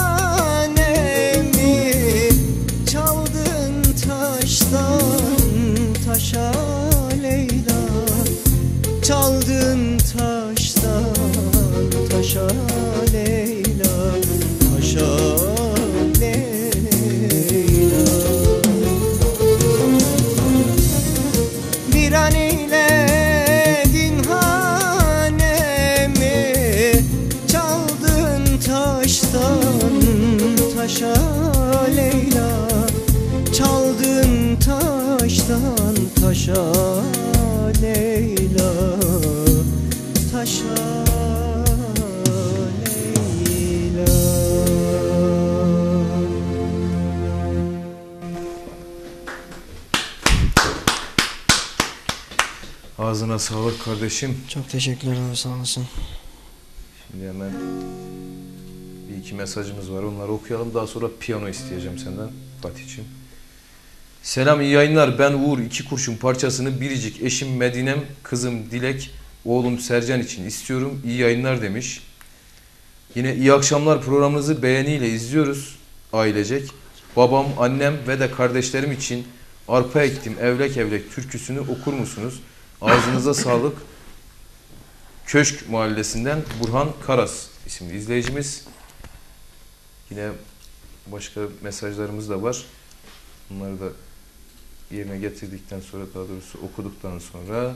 Speaker 5: hanemi, çaldın taştan taşa Leyla. Çaldın taştan taşa Leyla, taşa Leyla. Bir an eyledin hanemi, çaldın taştan taşa Leyla. Çaldın taştan taşa Leyla, taşa Leyla.
Speaker 1: Ağzına sağlık kardeşim.
Speaker 2: Çok teşekkürler abi, sağ olasın.
Speaker 1: Şimdi hemen bir iki mesajımız var. Onları okuyalım. Daha sonra piyano isteyeceğim senden Fatih'ciğim. Selam, iyi yayınlar. Ben Uğur. 2 kurşun parçasını biricik eşim Medinem, kızım Dilek, oğlum Sercan için istiyorum. İyi yayınlar demiş. Yine iyi akşamlar, programınızı beğeniyle izliyoruz ailecek. Babam, annem ve de kardeşlerim için arpa ektim evlek evlek türküsünü okur musunuz? Ağzınıza sağlık. Köşk Mahallesi'nden Burhan Karas isimli izleyicimiz. Yine başka mesajlarımız da var. Bunları da yerine getirdikten sonra, daha doğrusu okuduktan sonra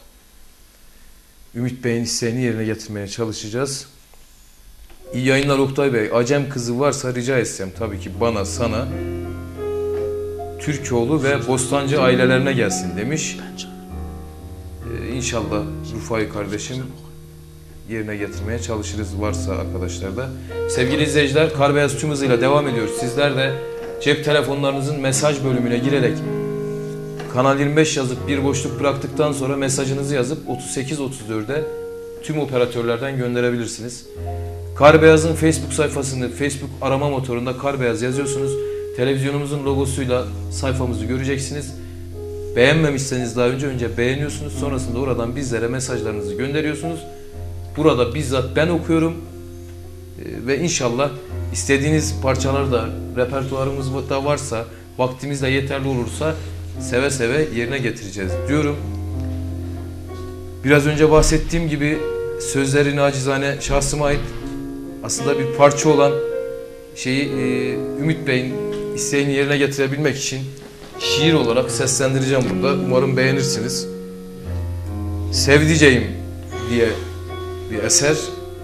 Speaker 1: Ümit Bey'in isteğini yerine getirmeye çalışacağız. İyi yayınlar Oktay Bey. Acem kızı varsa rica etsem tabii ki bana, sana, Türkoğlu ve Bostancı ailelerine gelsin demiş. İnşallah Rufai kardeşim yerine getirmeye çalışırız varsa arkadaşlar da. Sevgili izleyiciler, Kar Beyaz tüm hızıyla devam ediyoruz. Sizler de cep telefonlarınızın mesaj bölümüne girerek Kanal 25 yazıp bir boşluk bıraktıktan sonra mesajınızı yazıp 3834'e tüm operatörlerden gönderebilirsiniz. Kar Beyaz'ın Facebook sayfasını Facebook arama motorunda Kar Beyaz yazıyorsunuz. Televizyonumuzun logosuyla sayfamızı göreceksiniz. Beğenmemişseniz daha önce beğeniyorsunuz. Sonrasında oradan bizlere mesajlarınızı gönderiyorsunuz. Burada bizzat ben okuyorum. Ve inşallah istediğiniz parçalar da repertuarımızda varsa, vaktimiz de yeterli olursa seve seve yerine getireceğiz diyorum. Biraz önce bahsettiğim gibi sözleri nacizane şahsıma ait aslında bir parça olan şeyi Ümit Bey'in isteğini yerine getirebilmek için şiir olarak seslendireceğim burada. Umarım beğenirsiniz. Sevdiceğim diye bir eser.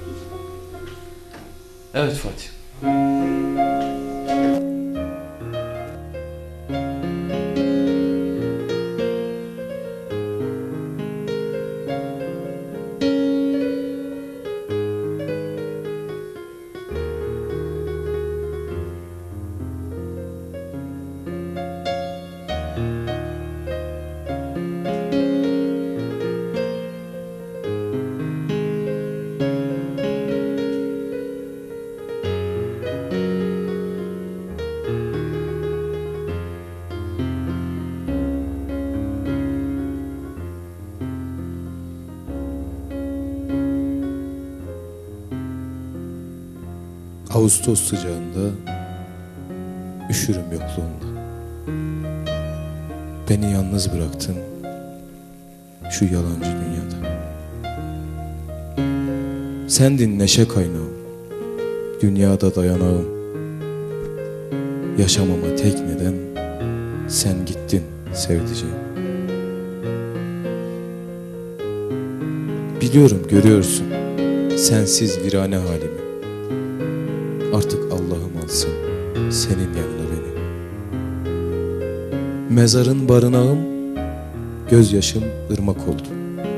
Speaker 1: Evet Fatih.
Speaker 6: Ağustos sıcağında, üşürüm yokluğunda. Beni yalnız bıraktın şu yalancı dünyada. Sendin neşe kaynağım, dünyada dayanağım. Yaşamama tek neden sen gittin sevdiceğim. Biliyorum, görüyorsun sensiz virane halimi. Artık Allah'ım alsın senin yanına beni. Mezarın barınağım, gözyaşım ırmak oldu.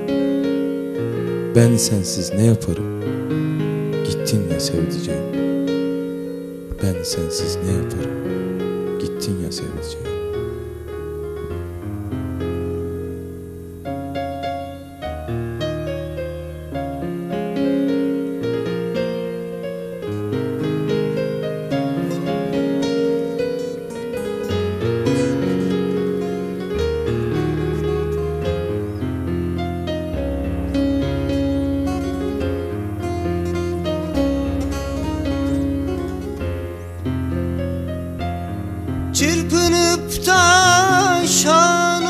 Speaker 6: Ben sensiz ne yaparım? Gittin ya sevdiceğim. Ben sensiz ne yaparım? Gittin ya sevdiceğim.
Speaker 5: Çırpınıp taşan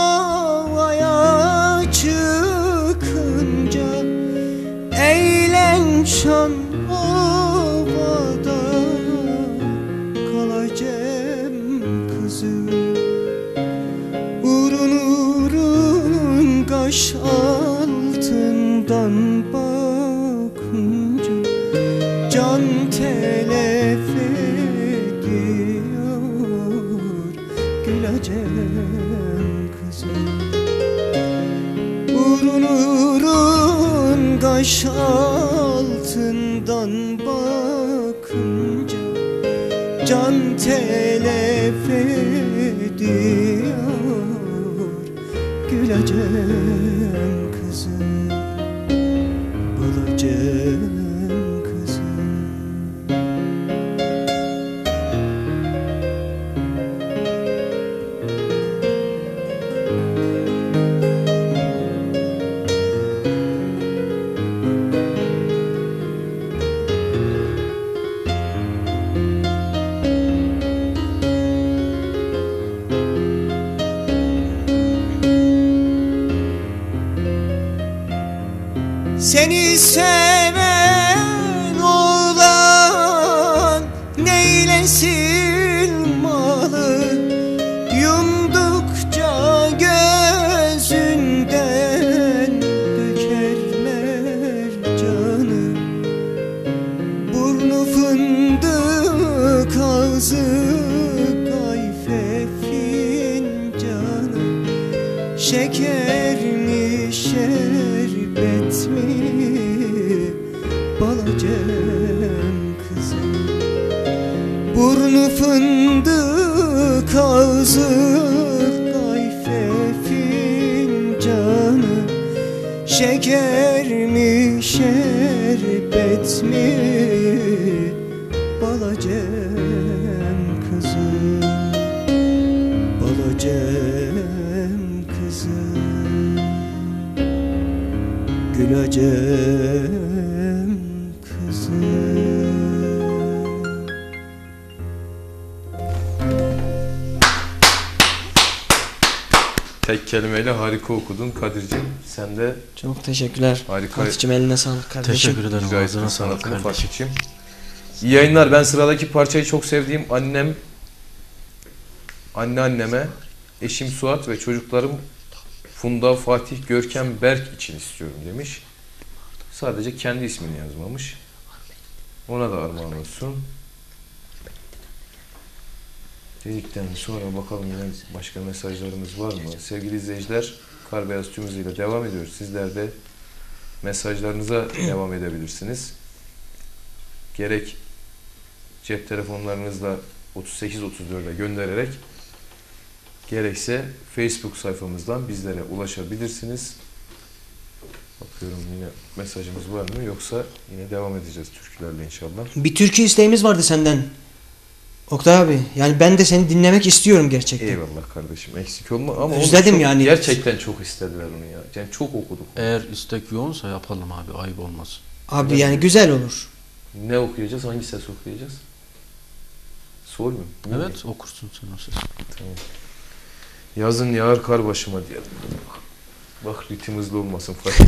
Speaker 5: ovaya çıkınca eğlen şan ovada kalacağım kızım. Urun urun kaş altından bakınca can telef güleceğim kızım. Urun urun kaş altından bakınca can telef ediyor. Güleceğim kızım, bulacağım kızım. Seni seven oğlan neylesin malı, yumdukça gözünden döker mercanı. Burnu fındık ağzı kayfe fincanı, şeker mi şerbet mi balacem kızım. Burnu fındık ağzı kayfe fincanı, şeker mi şerbet mi balacem kızım, balacem kızım, gülacem kızım.
Speaker 1: Tek kelimeyle harika okudun Kadir'cim. Sen de
Speaker 2: Çok teşekkürler.
Speaker 1: harika
Speaker 2: Fatih'cim eline sağlık kardeşim.
Speaker 4: Teşekkür ederim.
Speaker 1: icra ettin
Speaker 4: Ağzına sağlık
Speaker 1: sanatını
Speaker 4: kardeşim.
Speaker 1: Fatih'cim. İyi yayınlar. Ben sıradaki parçayı çok sevdiğim anneanneme, eşim Suat ve çocuklarım Funda, Fatih, Görkem, Berk için istiyorum demiş. Sadece kendi ismini yazmamış. Ona da armağan olsun. Dedikten sonra bakalım yine başka mesajlarımız var mı? Sevgili izleyiciler, Kar Beyaz tüm hızıyla devam ediyor. Sizler de mesajlarınıza devam edebilirsiniz. Gerek cep telefonlarınızla 3834'e göndererek, gerekse Facebook sayfamızdan bizlere ulaşabilirsiniz. Bakıyorum yine mesajımız var mı, yoksa yine devam edeceğiz türkülerle inşallah.
Speaker 2: Bir türkü isteğimiz vardı senden Oktay abi. Yani ben de seni dinlemek istiyorum gerçekten.
Speaker 1: Eyvallah kardeşim, eksik olma ama
Speaker 2: Özledim
Speaker 1: onu çok,
Speaker 2: yani.
Speaker 1: gerçekten çok istediler onu ya. Yani çok okuduk.
Speaker 4: Eğer istek yoğunsa yapalım abi, ayıp olmaz.
Speaker 2: Abi yani güzel olur.
Speaker 1: Ne okuyacağız? Hangi ses okuyacağız? Sol mu?
Speaker 4: Evet, okursun sen o sesi.
Speaker 1: Tamam. Yazın yağar kar başıma diye. Bak ritim hızlı olmasın Fatih.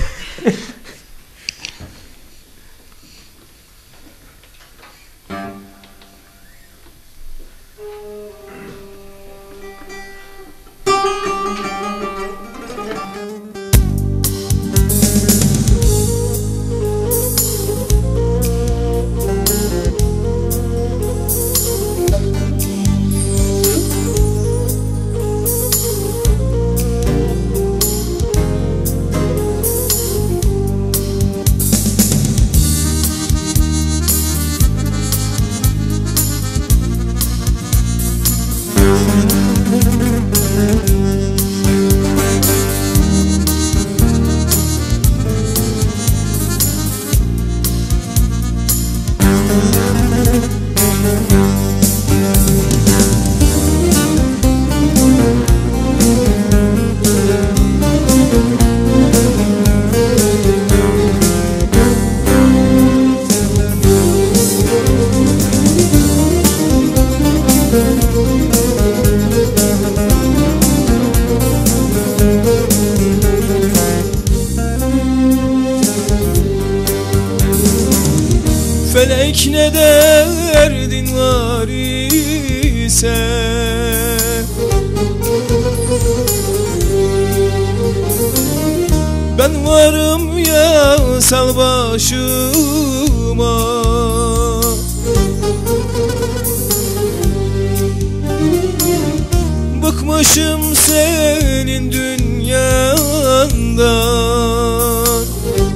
Speaker 5: Felek ne derdin var ise ben varım ya, sal başıma. Bıkmışım senin dünyandan,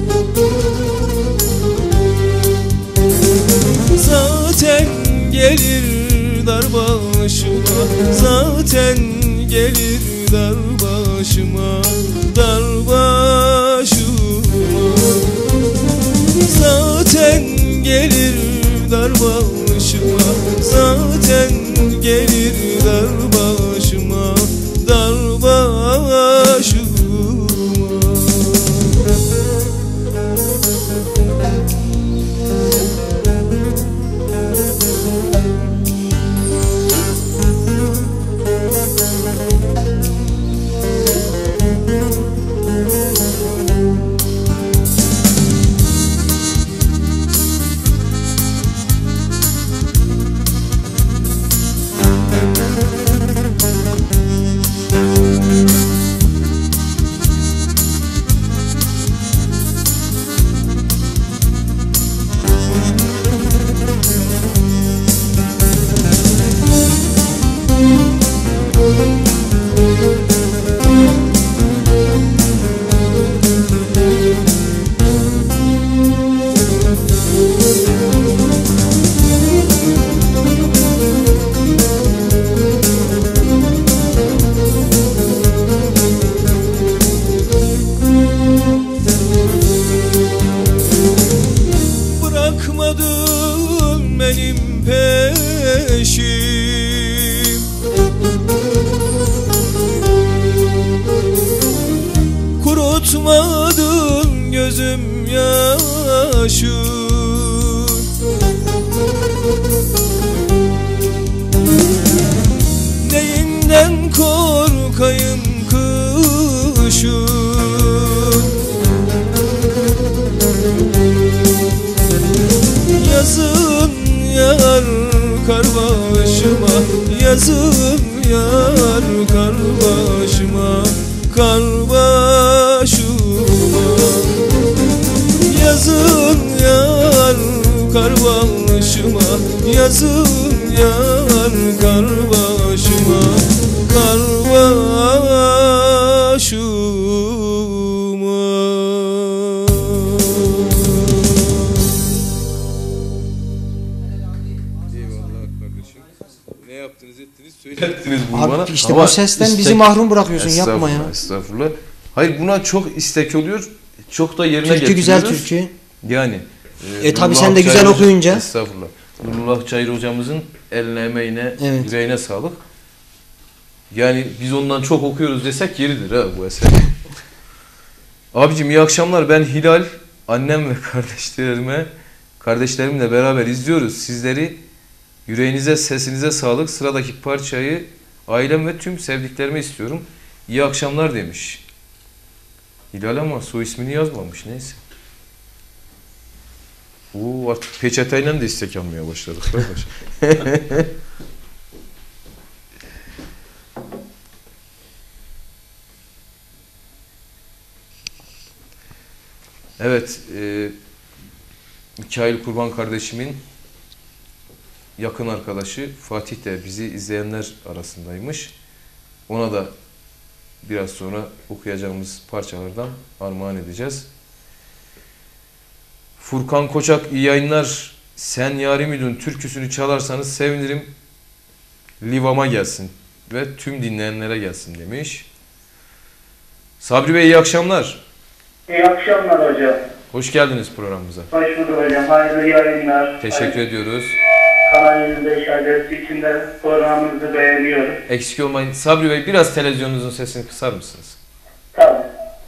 Speaker 5: zaten gelir dar başıma, zaten gelir dar başıma, dar başıma. Zaten gelir dar başıma, zaten gelir dar başıma, dar başıma. tutmadın gözüm yaşı. Neyinden korkayım kışın? Yazın yar kar başıma, yazın yar kar başıma, kar başıma. Yazın yar kar başıma, yazın yar kar başıma, kar başıma.
Speaker 1: Eyvallah kardeşim. Ne yaptınız ettiniz söylettiniz bunu
Speaker 2: Abi
Speaker 1: bana.
Speaker 2: işte
Speaker 1: Ama
Speaker 2: bu sesten bizi
Speaker 1: istek-
Speaker 2: mahrum bırakıyorsun, yapma ya.
Speaker 1: Estağfurullah, estağfurullah. Hayır, buna çok istek oluyor. Çok da yerine
Speaker 2: Türkü
Speaker 1: getiriyoruz.
Speaker 2: güzel türkü.
Speaker 1: Yani.
Speaker 2: Tabi
Speaker 1: Nurullah
Speaker 2: sen de güzel
Speaker 1: Çayır-
Speaker 2: okuyunca.
Speaker 1: Estağfurullah. Nurullah Çayır hocamızın eline, emeğine,
Speaker 2: Evet.
Speaker 1: yüreğine sağlık. Yani biz ondan çok okuyoruz desek yeridir ha bu eser. Abicim iyi akşamlar. Ben Hilal. Annem ve kardeşlerimle beraber izliyoruz. Sizleri, yüreğinize, sesinize sağlık. Sıradaki parçayı ailem ve tüm sevdiklerime istiyorum. İyi akşamlar demiş. Hilal ama soy ismini yazmamış. Neyse. Oo, artık peçeteyle de istek almaya başladık. Evet, Mikail Kurban kardeşimin yakın arkadaşı Fatih de bizi izleyenler arasındaymış. Ona da biraz sonra okuyacağımız parçalardan armağan edeceğiz. Furkan Koçak iyi yayınlar. Sen Yarimidun türküsünü çalarsanız sevinirim. Livama gelsin ve tüm dinleyenlere gelsin demiş. Sabri Bey iyi akşamlar.
Speaker 3: İyi akşamlar hocam.
Speaker 1: Hoş geldiniz programımıza.
Speaker 3: Hoş bulduk hocam. Hayırlı yayınlar.
Speaker 1: Teşekkür ediyoruz.
Speaker 3: Kanal 25 adresi için de programınızı beğeniyorum.
Speaker 1: Eksik olmayın. Sabri Bey biraz televizyonunuzun sesini kısar mısınız?
Speaker 3: Tabii.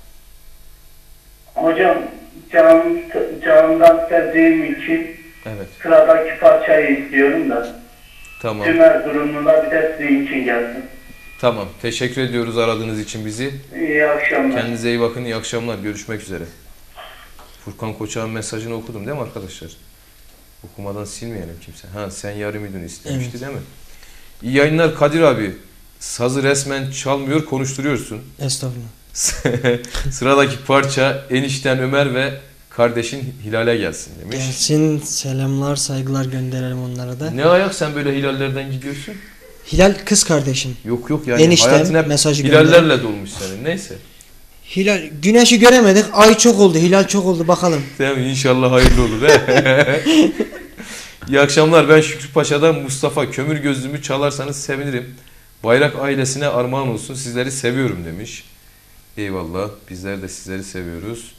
Speaker 3: Hocam canımdan sevdiğim için
Speaker 1: Evet.
Speaker 3: sıradaki parçayı istiyorum da.
Speaker 1: Tamam.
Speaker 3: Tüm Erzurumlular bir de sizin için gelsin.
Speaker 1: Tamam. Teşekkür ediyoruz aradığınız için bizi.
Speaker 3: İyi akşamlar.
Speaker 1: Kendinize iyi bakın. İyi akşamlar. Görüşmek üzere. Furkan Koçak'ın mesajını okudum değil mi arkadaşlar? Okumadan silmeyelim kimse. Ha, sen Yarimidun istemişti
Speaker 2: Evet.
Speaker 1: değil mi? İyi yayınlar Kadir abi. Sazı resmen çalmıyor, konuşturuyorsun.
Speaker 2: Estağfurullah.
Speaker 1: Sıradaki parça enişten Ömer ve kardeşin Hilal'e gelsin demiş.
Speaker 2: Gelsin, selamlar, saygılar gönderelim onlara da.
Speaker 1: Ne ayak sen böyle hilallerden gidiyorsun?
Speaker 2: Hilal kız kardeşim.
Speaker 1: Yok yok yani
Speaker 2: Eniştem
Speaker 1: hayatın hep
Speaker 2: mesajı
Speaker 1: hilallerle dolmuş senin. Neyse.
Speaker 2: Hilal, güneşi göremedik, ay çok oldu, hilal çok oldu, bakalım.
Speaker 1: Değil mi? İnşallah hayırlı olur. He? İyi akşamlar. Ben Şükrü Paşa'dan Mustafa. Kömür gözlümü çalarsanız sevinirim. Bayrak ailesine armağan olsun. Sizleri seviyorum demiş. Eyvallah. Bizler de sizleri seviyoruz.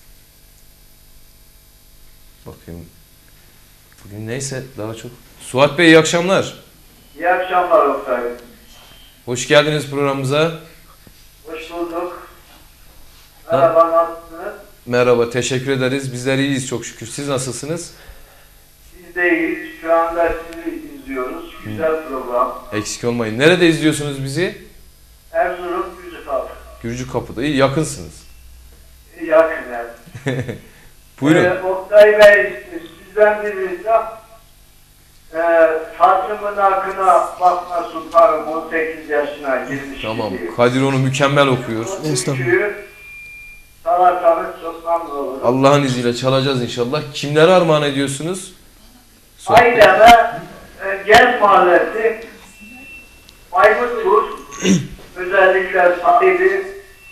Speaker 1: Bakayım. Bugün neyse daha çok. Suat Bey iyi akşamlar.
Speaker 3: İyi akşamlar Oktay.
Speaker 1: Hoş geldiniz programımıza.
Speaker 3: Hoş bulduk. Merhaba, nasılsınız?
Speaker 1: Merhaba. Teşekkür ederiz. Bizler iyiyiz çok şükür. Siz nasılsınız?
Speaker 3: Biz de iyiyiz. Şu anda sizi izliyoruz. Güzel program.
Speaker 1: Eksik olmayın. Nerede izliyorsunuz bizi?
Speaker 3: Erzurum Güzüpap.
Speaker 1: Gürcükapı'da. İyi, yakınsınız.
Speaker 3: Yakın yani.
Speaker 1: Buyurun.
Speaker 3: Oktay Bey, sizden bir ricam. Saçımın akına bakma sultanım, 18 yaşına girmiş.
Speaker 1: Tamam.
Speaker 3: gibi.
Speaker 1: Kadir onu mükemmel okuyor.
Speaker 3: Bu
Speaker 2: Estağfurullah.
Speaker 3: türküyü çalarsanız çok memnun olurum.
Speaker 1: Allah'ın izniyle çalacağız inşallah. Kimlere armağan ediyorsunuz? Suat Bey.
Speaker 3: Aydem'e Gel Mahallesi Aymuttur özellikle sahibi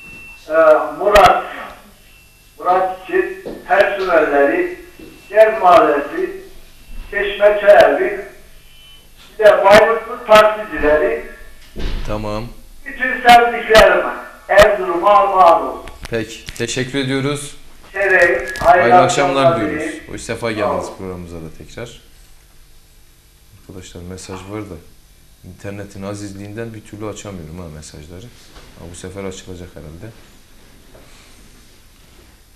Speaker 3: Murat Çift, personelleri Gel Mahallesi Çeşme Çayeli bir de Bayburt taksicileri
Speaker 1: Tamam.
Speaker 3: bütün sevdiklerime Erzurum'a armağan olsun.
Speaker 1: Peki. Teşekkür ediyoruz.
Speaker 3: Hayırlı
Speaker 1: Hayırlı akşamlar
Speaker 3: dileyim.
Speaker 1: diyoruz. Hoş sefa geldiniz programımıza da tekrar. Arkadaşlar mesaj var da internetin azizliğinden bir türlü açamıyorum ha mesajları. Ha, bu sefer açılacak herhalde.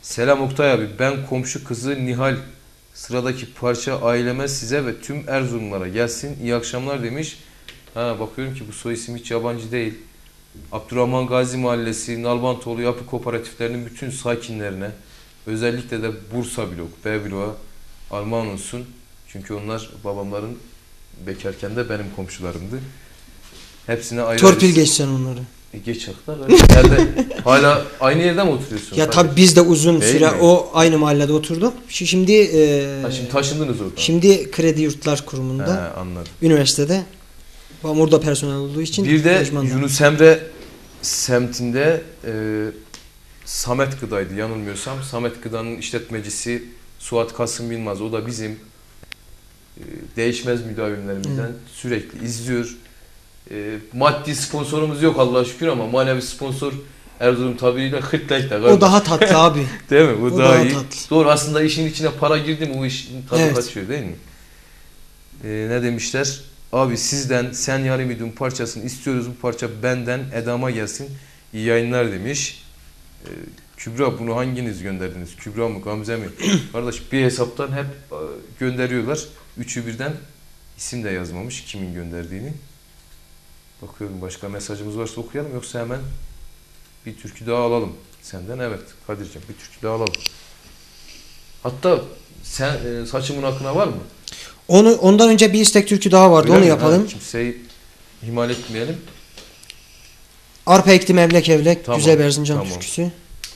Speaker 1: Selam Oktay abi, ben komşu kızı Nihal. Sıradaki parça aileme, size ve tüm Erzurumlara gelsin. İyi akşamlar demiş. Ha, bakıyorum ki bu soy isim hiç yabancı değil. Abdurrahman Gazi Mahallesi, Nalbantoğlu Yapı Kooperatiflerinin bütün sakinlerine, özellikle de Bursa blok, B bloğa armağan olsun. Çünkü onlar babamların bekarken de benim komşularımdı. Hepsine ayrı
Speaker 2: Torpil
Speaker 1: ayrı...
Speaker 2: geçsen onları.
Speaker 1: Geç haklar. Nerede? Hala aynı yerde mi oturuyorsun?
Speaker 2: Ya tabii biz de uzun
Speaker 1: Değil
Speaker 2: süre
Speaker 1: mi?
Speaker 2: o aynı mahallede oturduk. Şimdi
Speaker 1: Şimdi taşındınız oradan.
Speaker 2: şimdi Kredi Yurtlar Kurumu'nda,
Speaker 1: He, anladım.
Speaker 2: üniversitede. Babam orada personel olduğu için
Speaker 1: Bir de
Speaker 2: lojmanda.
Speaker 1: Yunus Emre semtinde Samet Gıda'ydı yanılmıyorsam. Samet Gıda'nın işletmecisi Suat Kasım Bilmaz. O da bizim değişmez müdavimlerimizden, sürekli izliyor. Maddi sponsorumuz yok Allah'a şükür ama manevi sponsor Erzurum tabiriyle hırtlekle.
Speaker 2: O daha tatlı abi.
Speaker 1: Değil mi? Bu
Speaker 2: O
Speaker 1: daha
Speaker 2: daha
Speaker 1: iyi.
Speaker 2: tatlı.
Speaker 1: Doğru, aslında işin içine para girdi mi o işin tadı
Speaker 2: Evet.
Speaker 1: kaçıyor değil mi? Ne demişler? Abi sizden Sen Yarım İdun parçasını istiyoruz. Bu parça benden Edam'a gelsin. İyi yayınlar demiş. Kübra, bunu hanginiz gönderdiniz? Kübra mı, Gamze mi? Kardeş, bir hesaptan hep gönderiyorlar. Üçü birden isim de yazmamış kimin gönderdiğini. Bakıyorum başka mesajımız varsa okuyalım, yoksa hemen bir türkü daha alalım senden. Evet Kadir'cim, bir türkü daha alalım. Hatta sen saçımın hakkına var mı?
Speaker 2: Ondan önce bir istek türkü daha vardı.
Speaker 1: Öyle
Speaker 2: onu
Speaker 1: mi?
Speaker 2: yapalım.
Speaker 1: Ha, kimseyi ihmal etmeyelim.
Speaker 2: Arpa ektim evlek evlek.
Speaker 1: Tamam,
Speaker 2: Güzel bir Erzincan
Speaker 1: tamam.
Speaker 2: türküsü.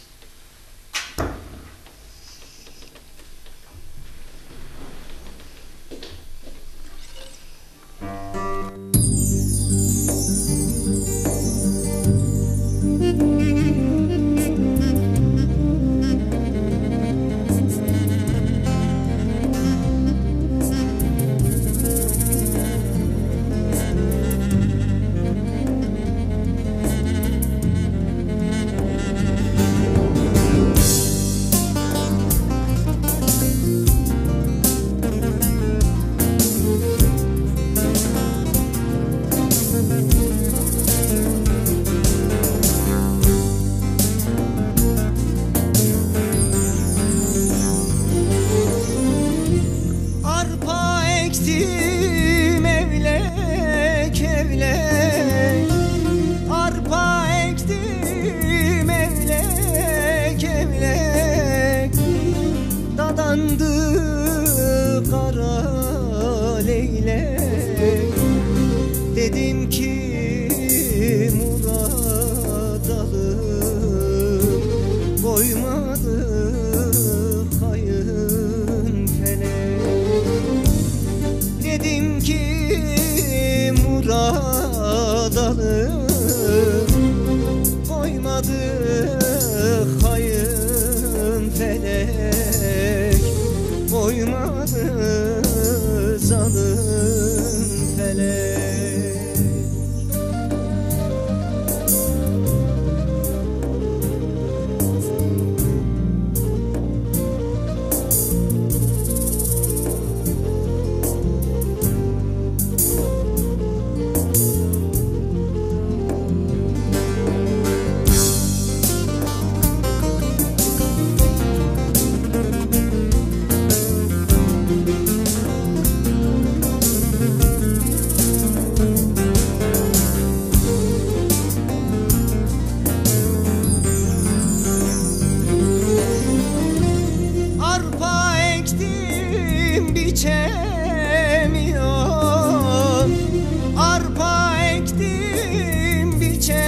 Speaker 5: Arpa ektim evlek evlek, arpa ektim evlek evlek, dadandı kara leylek. Dedim ki Murat alım, koymadı kayın felek. Dedim ki Murat alım, koymadı kayın felek, koymadı zalim felek. Arpa ektim biçemiyorum, arpa ektim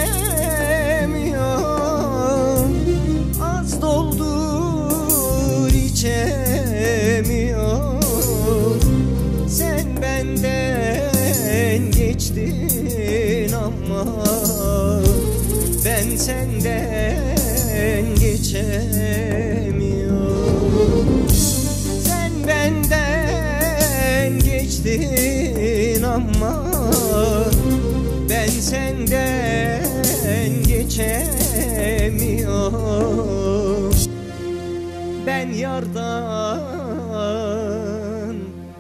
Speaker 5: biçemiyorum, az doldur içemiyorum. Sen benden geçtin ama ben senden geçemiyorum. Sen benden geçtin ama ben senden geçemiyorum. Ben yardan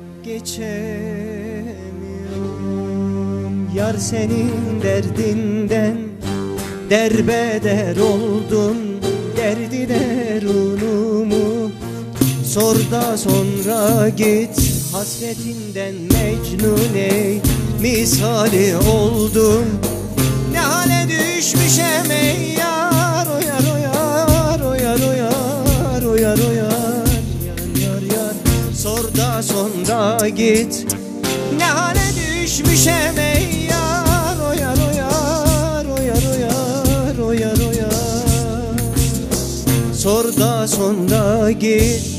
Speaker 5: geçemiyorum. Yar senin derdinden derbeder oldum, derdi derunumu. Sor da sonra git, hasretinden mecnun ey. Misali oldum, ne hale düşmüşem ey yar. O yar o yar, o yar o yar, o yar o yar, yar yar yar. Sor da sonra git, ne hale düşmüşem ey yar. O yar o yar, o yar o yar, o yar o yar. Sor da sonra git.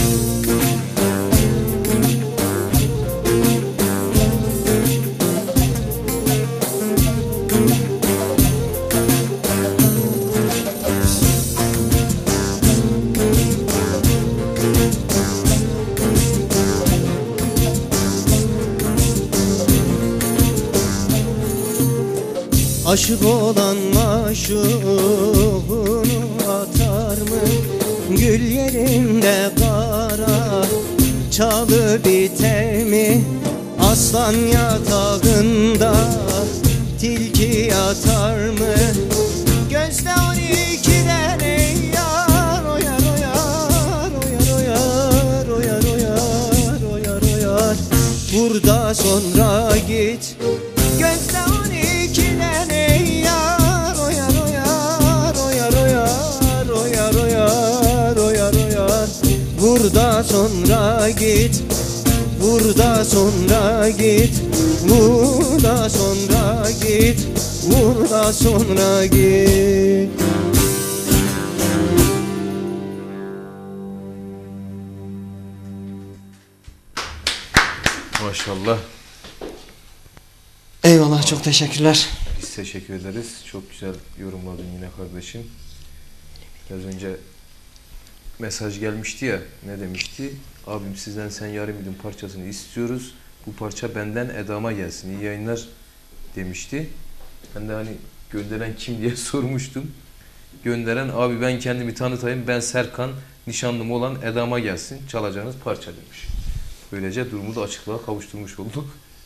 Speaker 5: Aşık olan maşuğunu atar mı? Gül yerinde kara çalı biter mi? Aslan yatağında tilki yatar mı? Gözde 12'den ey yar. O yar o yar, o yar o yar, o yar o yar, o yar o yar. Burada sonra git. Gözde 12'den ey yar. O yar o yar, o yar o yar, o yar o yar, o yar o yar. Burada sonra git. Burada sonra git. Burada sonra git. Burada sonra git.
Speaker 1: Maşallah.
Speaker 2: Eyvallah, çok teşekkürler.
Speaker 1: Biz teşekkür ederiz. Çok güzel yorumladın yine kardeşim. Biraz önce mesaj gelmişti ya, ne demişti? Abim sizden Sen Yarim İdin parçasını istiyoruz. Bu parça benden Edam'a gelsin. İyi yayınlar demişti. Ben de hani gönderen kim diye sormuştum. Gönderen abi ben kendimi tanıtayım. Ben Serkan, nişanlım olan Edam'a gelsin. Çalacağınız parça demiş. Böylece durumu da açıklığa kavuşturmuş olduk.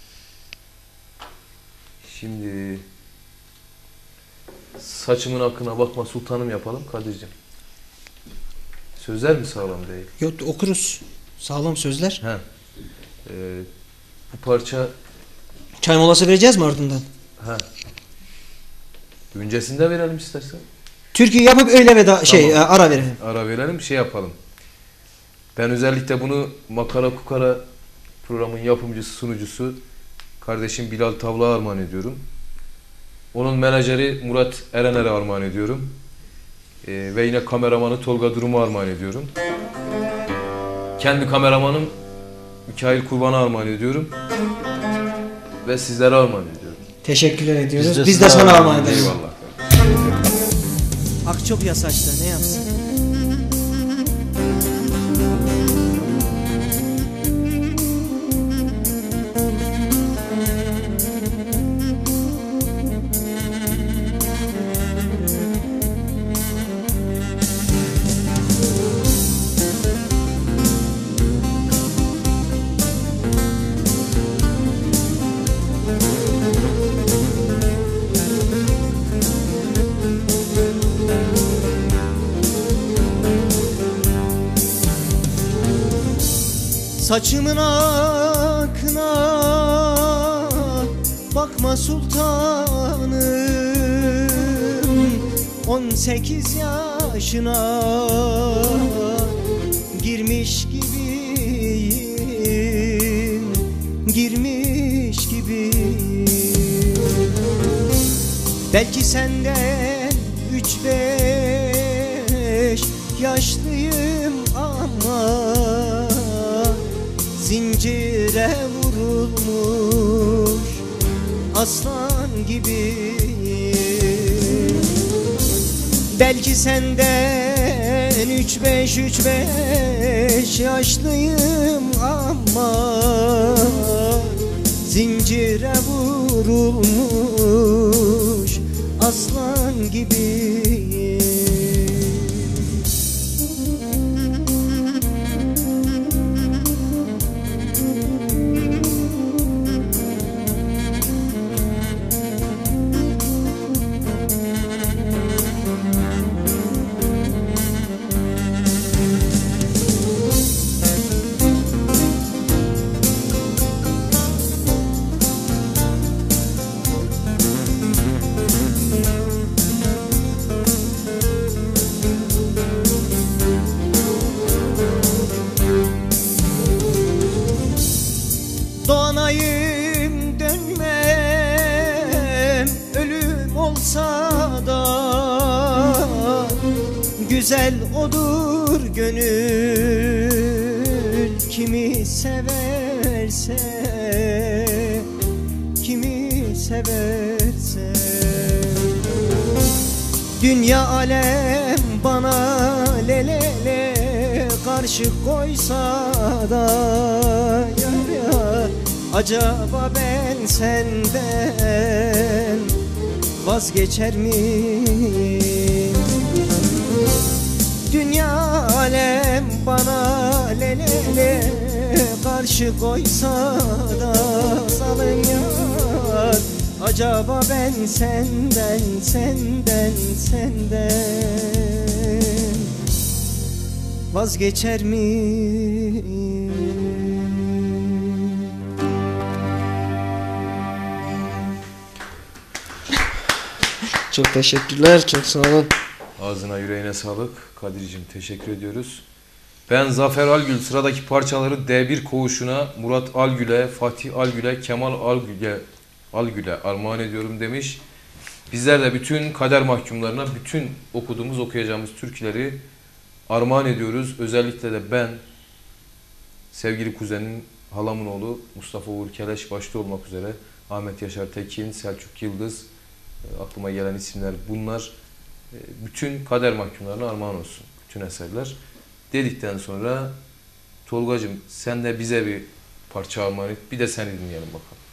Speaker 1: Şimdi saçımın akına bakma sultanım yapalım Kadir'cim. Sözler mi sağlam değil?
Speaker 2: Yok, okuruz. Sağlam sözler.
Speaker 1: He. Bu parça
Speaker 2: Çay molası vereceğiz mi ardından?
Speaker 1: ha. Öncesinde verelim istersen.
Speaker 2: Türkü yapıp öyle veda
Speaker 1: Tamam.
Speaker 2: ara verelim.
Speaker 1: Ara verelim, şey yapalım. Ben özellikle bunu Makara Kukara programın yapımcısı, sunucusu kardeşim Bilal Tavla'ya armağan ediyorum. Onun menajeri Murat Erener'e armağan ediyorum. Ve yine kameramanı Tolga Durum'a armağan ediyorum. Kendi kameramanım Mikail Kurban'a armağan ediyorum. Ve sizlere armağan ediyorum.
Speaker 2: Teşekkürler ediyoruz.
Speaker 4: Biz de
Speaker 2: Biz de
Speaker 4: size
Speaker 2: sana
Speaker 4: armağan
Speaker 2: armağan ederiz.
Speaker 1: Eyvallah.
Speaker 5: Ak çok yasaçta ne yapsın? Saçımın akına bakma sultanım, 18 yaşına girmiş gibiyim, girmiş gibiyim. Belki senden 3-5 yaşlıyım ama zincire vurulmuş aslan gibiyim. Belki senden 3-5 yaşlıyım ama zincire vurulmuş aslan gibiyim. güzel olur gönül kimi severse, kimi severse. Dünya alem bana lelele karşı koysa da yar ya, acaba ben senden vazgeçer miyim? Dünya alem bana lelele karşı koysa da salın yar, acaba ben senden vazgeçer miyim?
Speaker 2: Çok teşekkürler, çok sağ olun.
Speaker 1: Ağzına yüreğine sağlık. Kadir'cim teşekkür ediyoruz. Ben Zafer Algül, sıradaki parçaları D1 koğuşuna Murat Algül'e, Fatih Algül'e, Kemal Algül'e armağan ediyorum demiş. Bizler de bütün kader mahkumlarına bütün okuyacağımız türküleri armağan ediyoruz. Özellikle de ben, sevgili kuzenim, halamın oğlu Mustafa Uğur Keleş başta olmak üzere Ahmet Yaşar Tekin, Selçuk Yıldız, aklıma gelen isimler bunlar. Bütün kader mahkumlarına armağan olsun. Bütün eserler. Dedikten sonra Tolgacığım sen de bize bir parça armağan et. Bir de seni dinleyelim bakalım.